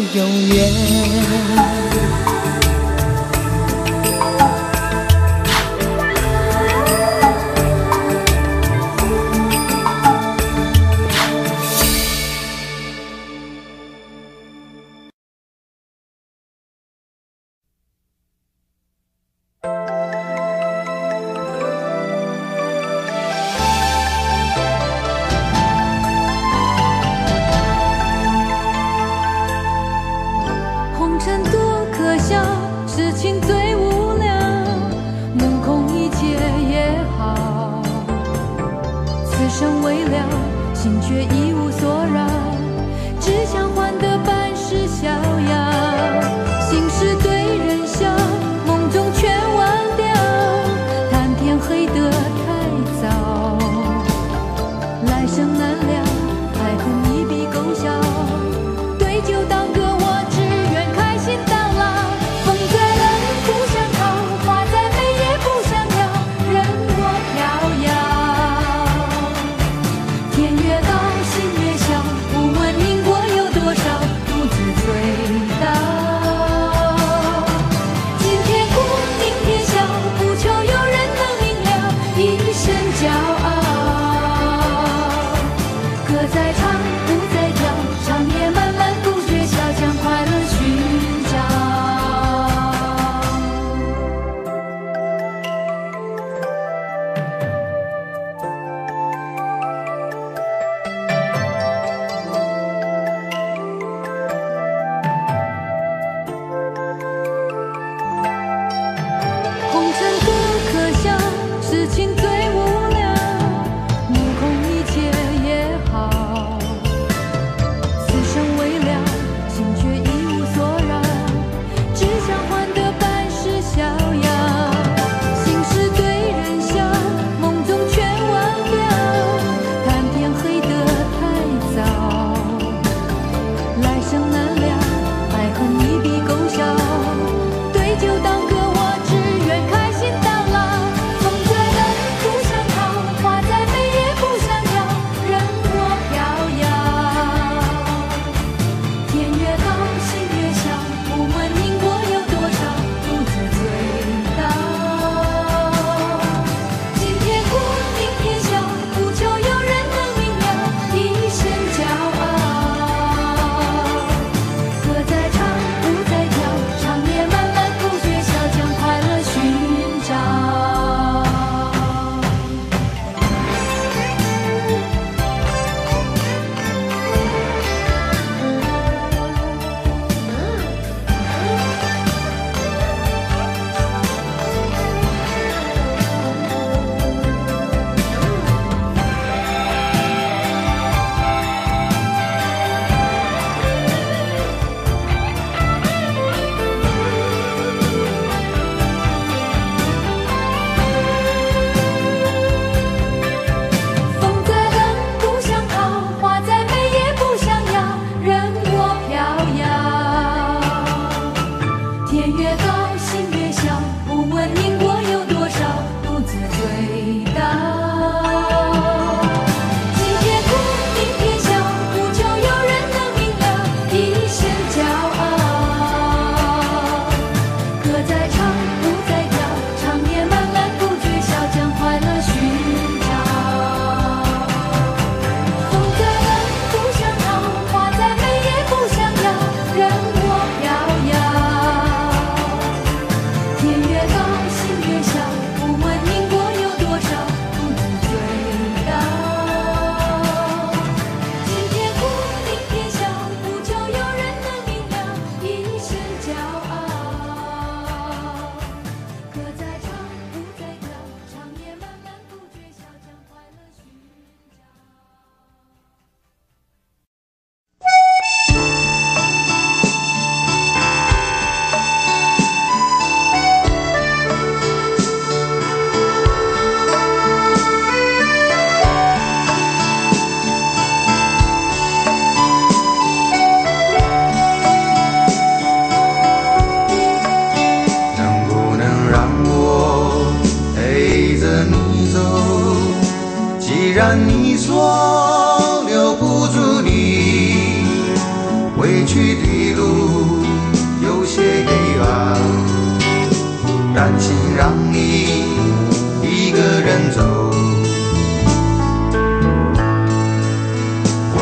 永远。 红尘多可笑，痴情最无聊，目空一切也好。此生未了，心却一无所扰，只想换得半世逍遥。心事对人笑，梦中全忘掉，谈天黑得太早。来生难料，爱恨一笔勾销，对酒当歌，我只愿开心到老。风再冷不想逃，花再美也不想挑，任我飘摇。天越高，心越小，不问因果有多少，独自醉倒。今天哭，明天笑，不求有人能明了，一身骄傲。歌在唱，舞在跳，长夜漫漫不觉晓，将快乐寻找。红尘多可笑，痴情最无聊，目空一切也好。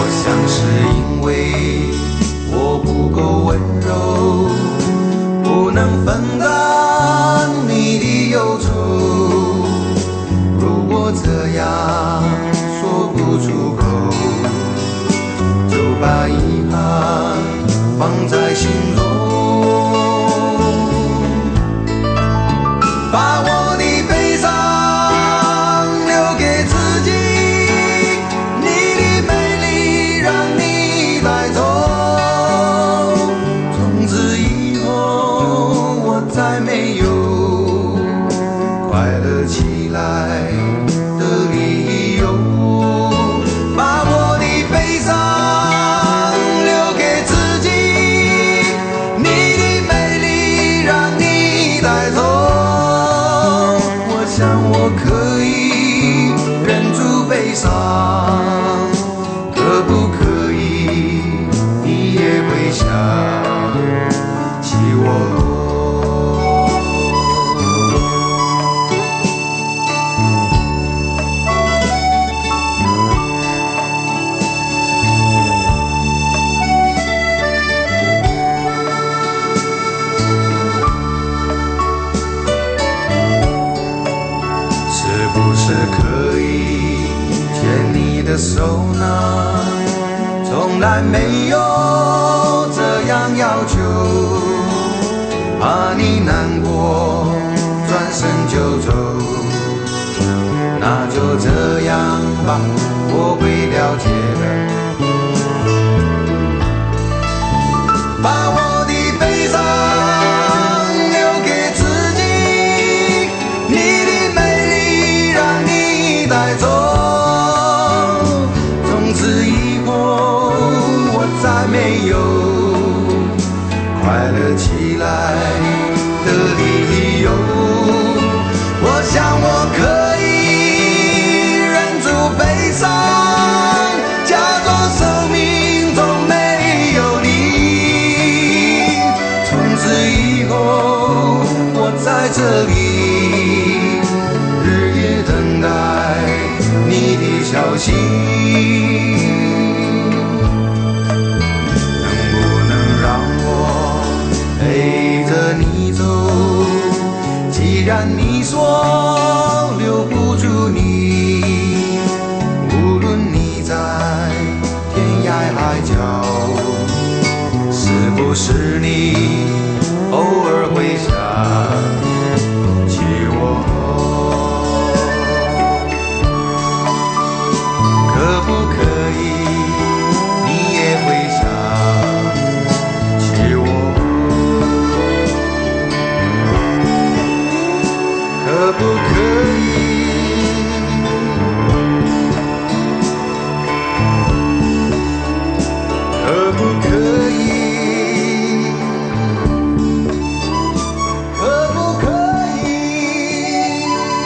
想是因为我不够温柔，不能分担你的忧愁。如果这样说不出口，就把遗憾放在心中，把我的悲伤留给自己，你的美丽让你带走。从此以后我再没有快乐起来的理由，把我的悲伤留给自己，你的美丽让你带走。我想我可以忍住悲伤，可不可以你也会想起我？是不是可以牵你的手呢？从来没有这样要求，怕你难过转身就走，那就这样吧，我会了解的。把我的悲伤留给自己，你的美丽让你带走。从此以后我再没有快乐起来的理由。我想我可以忍住悲伤，假装生命中没有你。从此以后我在这里日夜等待你的消息，能不能让我陪着你走？既然你说留不住你，无论你在天涯海角，是不是你偶尔会想起我？可不可以你也会想起我？可不可以？可不可以？可不可以？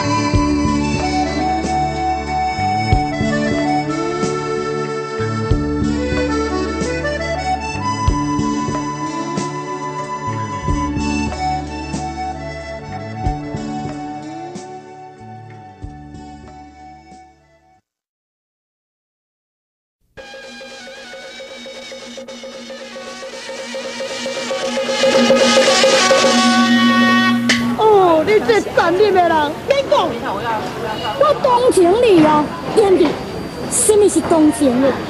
哦，你这站立的人，免讲，我同情你哦，兄弟，什么是同情的？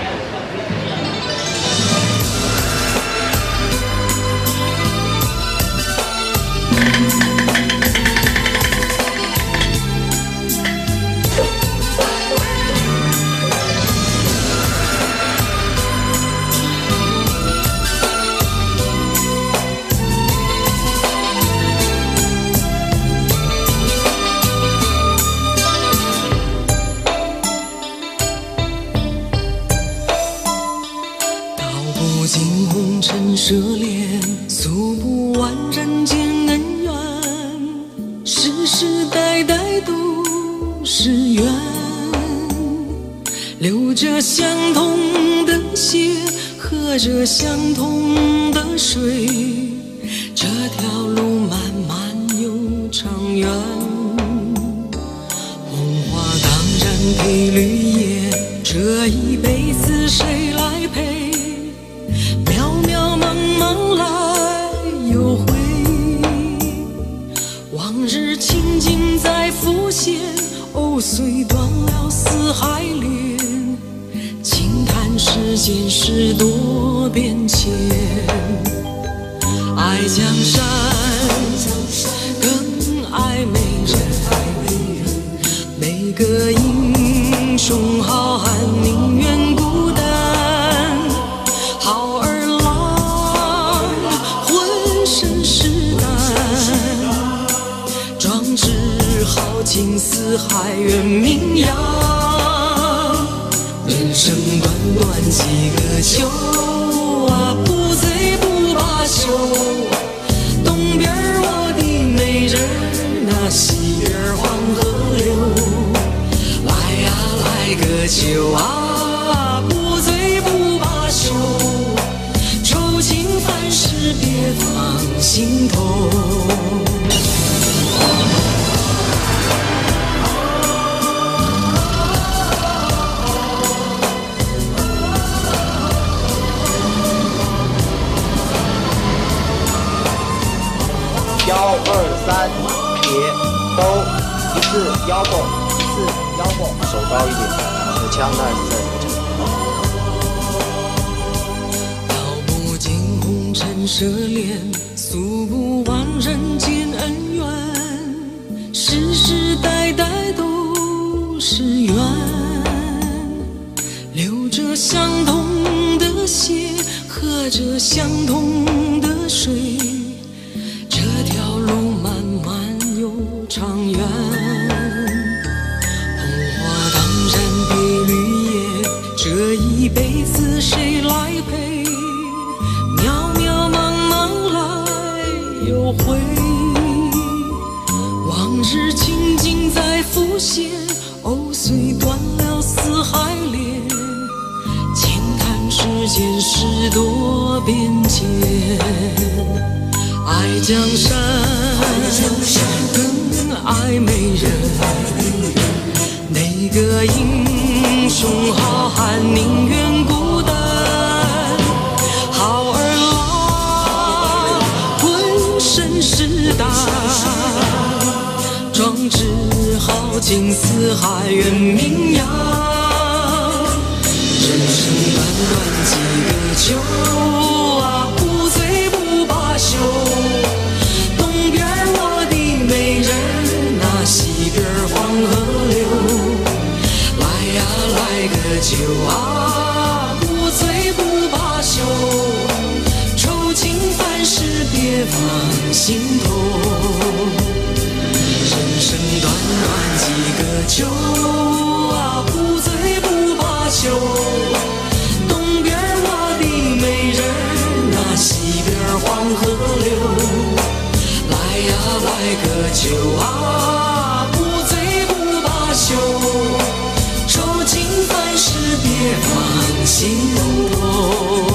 涉猎，诉不完人间恩怨，世世代代都是缘，流着相同的血，喝着相同的水，这条路漫漫又长远。红花当然配绿叶， 这一辈子谁来陪？渺渺茫茫来又回，往日情景在浮现，哦，虽断了丝还连，轻叹世间事多变迁。爱江山更爱美人，每个英雄好汉宁愿孤单，好儿郎浑身是胆，壮志豪情四海远名扬。人生短短几个秋啊，不醉不罢休。东边我的美人啊，西边黄河流。来呀来个秋啊，不醉不罢休。愁情烦事别放心头。 1、2、3，撇兜，一次腰bộ，一次腰bộ，手高一点，你的枪带是在头上。 道不尽红尘奢恋，诉不完人间恩怨，世世代代都是缘，流着相同的血，喝着相同的水。这条路漫漫又长远，红花当然比绿叶，这一辈子谁来陪？渺渺茫茫来又回，往日情景在浮现，哦，虽断了丝还连，轻叹世间事多变迁。爱江山更爱美人，哪个英雄好汉宁愿孤单？好儿郎浑身是胆，壮志豪情四海远名扬。人生短短几个秋啊，不醉不罢休。东边我的美人啊，西边黄河流。来呀来个秋啊，不醉不罢休。愁情烦事别放心头。人生短短几个秋啊，不醉不罢休。东边我的美人啊，西边黄河流。来呀来个秋啊，不醉不罢休。愁情烦事别放心头。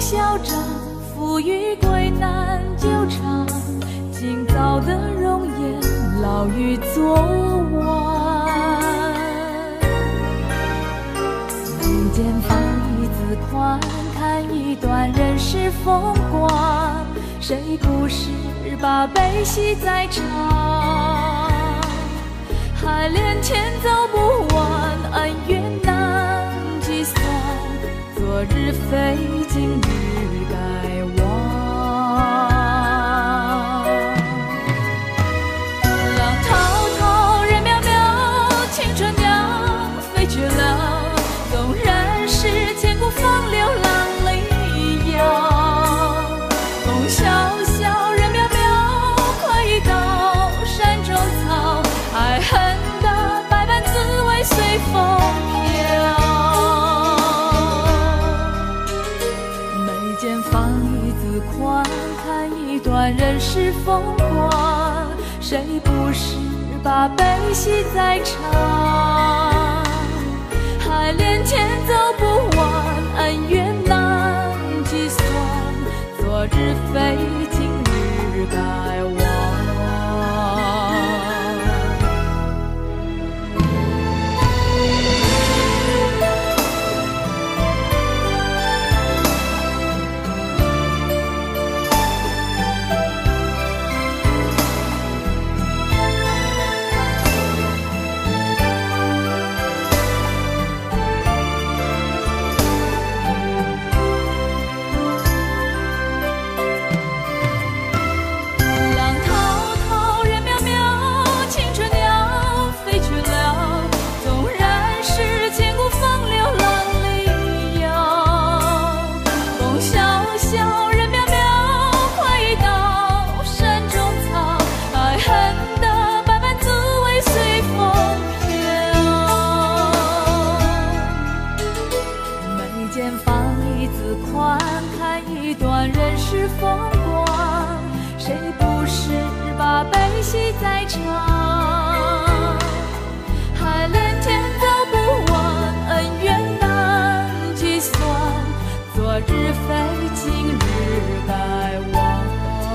嚣张，富裕贵难久长，今早的容颜老于昨晚。眉间放一字宽，看一段人世风光，谁不是把悲喜在尝？海连天走不完，恩怨难计算，昨日非今日该忘。浪滔滔人渺渺，青春鸟飞去了，纵然是千古风流浪里摇。风萧萧人渺渺，快到山中草，爱恨的百般滋味随风飘。眉间放一字宽，看一段人世风光，谁不是把悲喜在尝？海连天走不完，恩怨难计算，昨日非今日该忘。风光，谁不是把悲喜在尝？海连天走不完，恩怨难计算，昨日非今日该忘。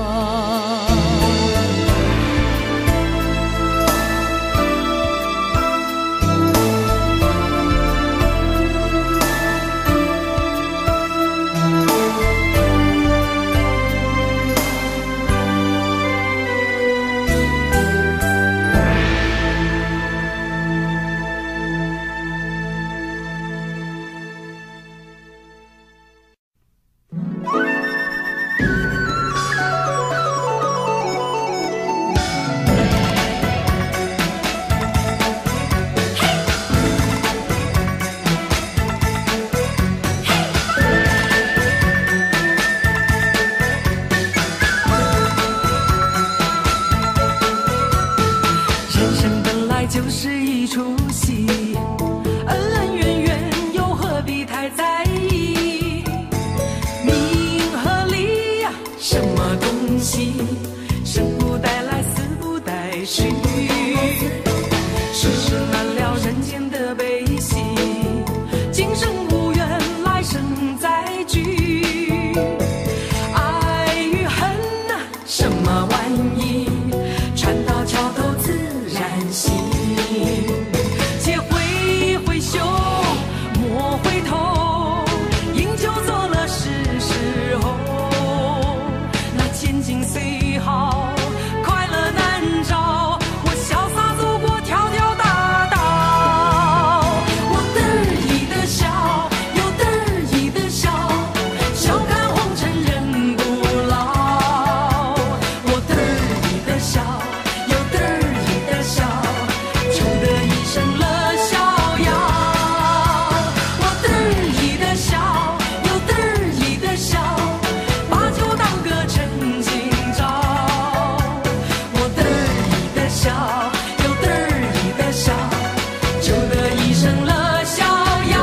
就是一出戏，恩恩怨怨又何必太在意？名和利呀，什么东西？生不带来，死不带去。世事难料，人间的悲喜，今生无缘，来生再聚。爱与恨呐，什么玩意？船到桥头自然行。且挥挥袖，莫回头，饮酒作乐是时候。那千金虽好，快乐难找。我潇洒走过条条大道，我得意的笑，又得意的笑，笑看红尘人不老。我得意的笑，又得意的笑。求得一生乐逍遥，我得意的笑，又得意的笑，把酒当歌趁今朝。我得意的笑，又得意的笑，求得一生乐逍遥。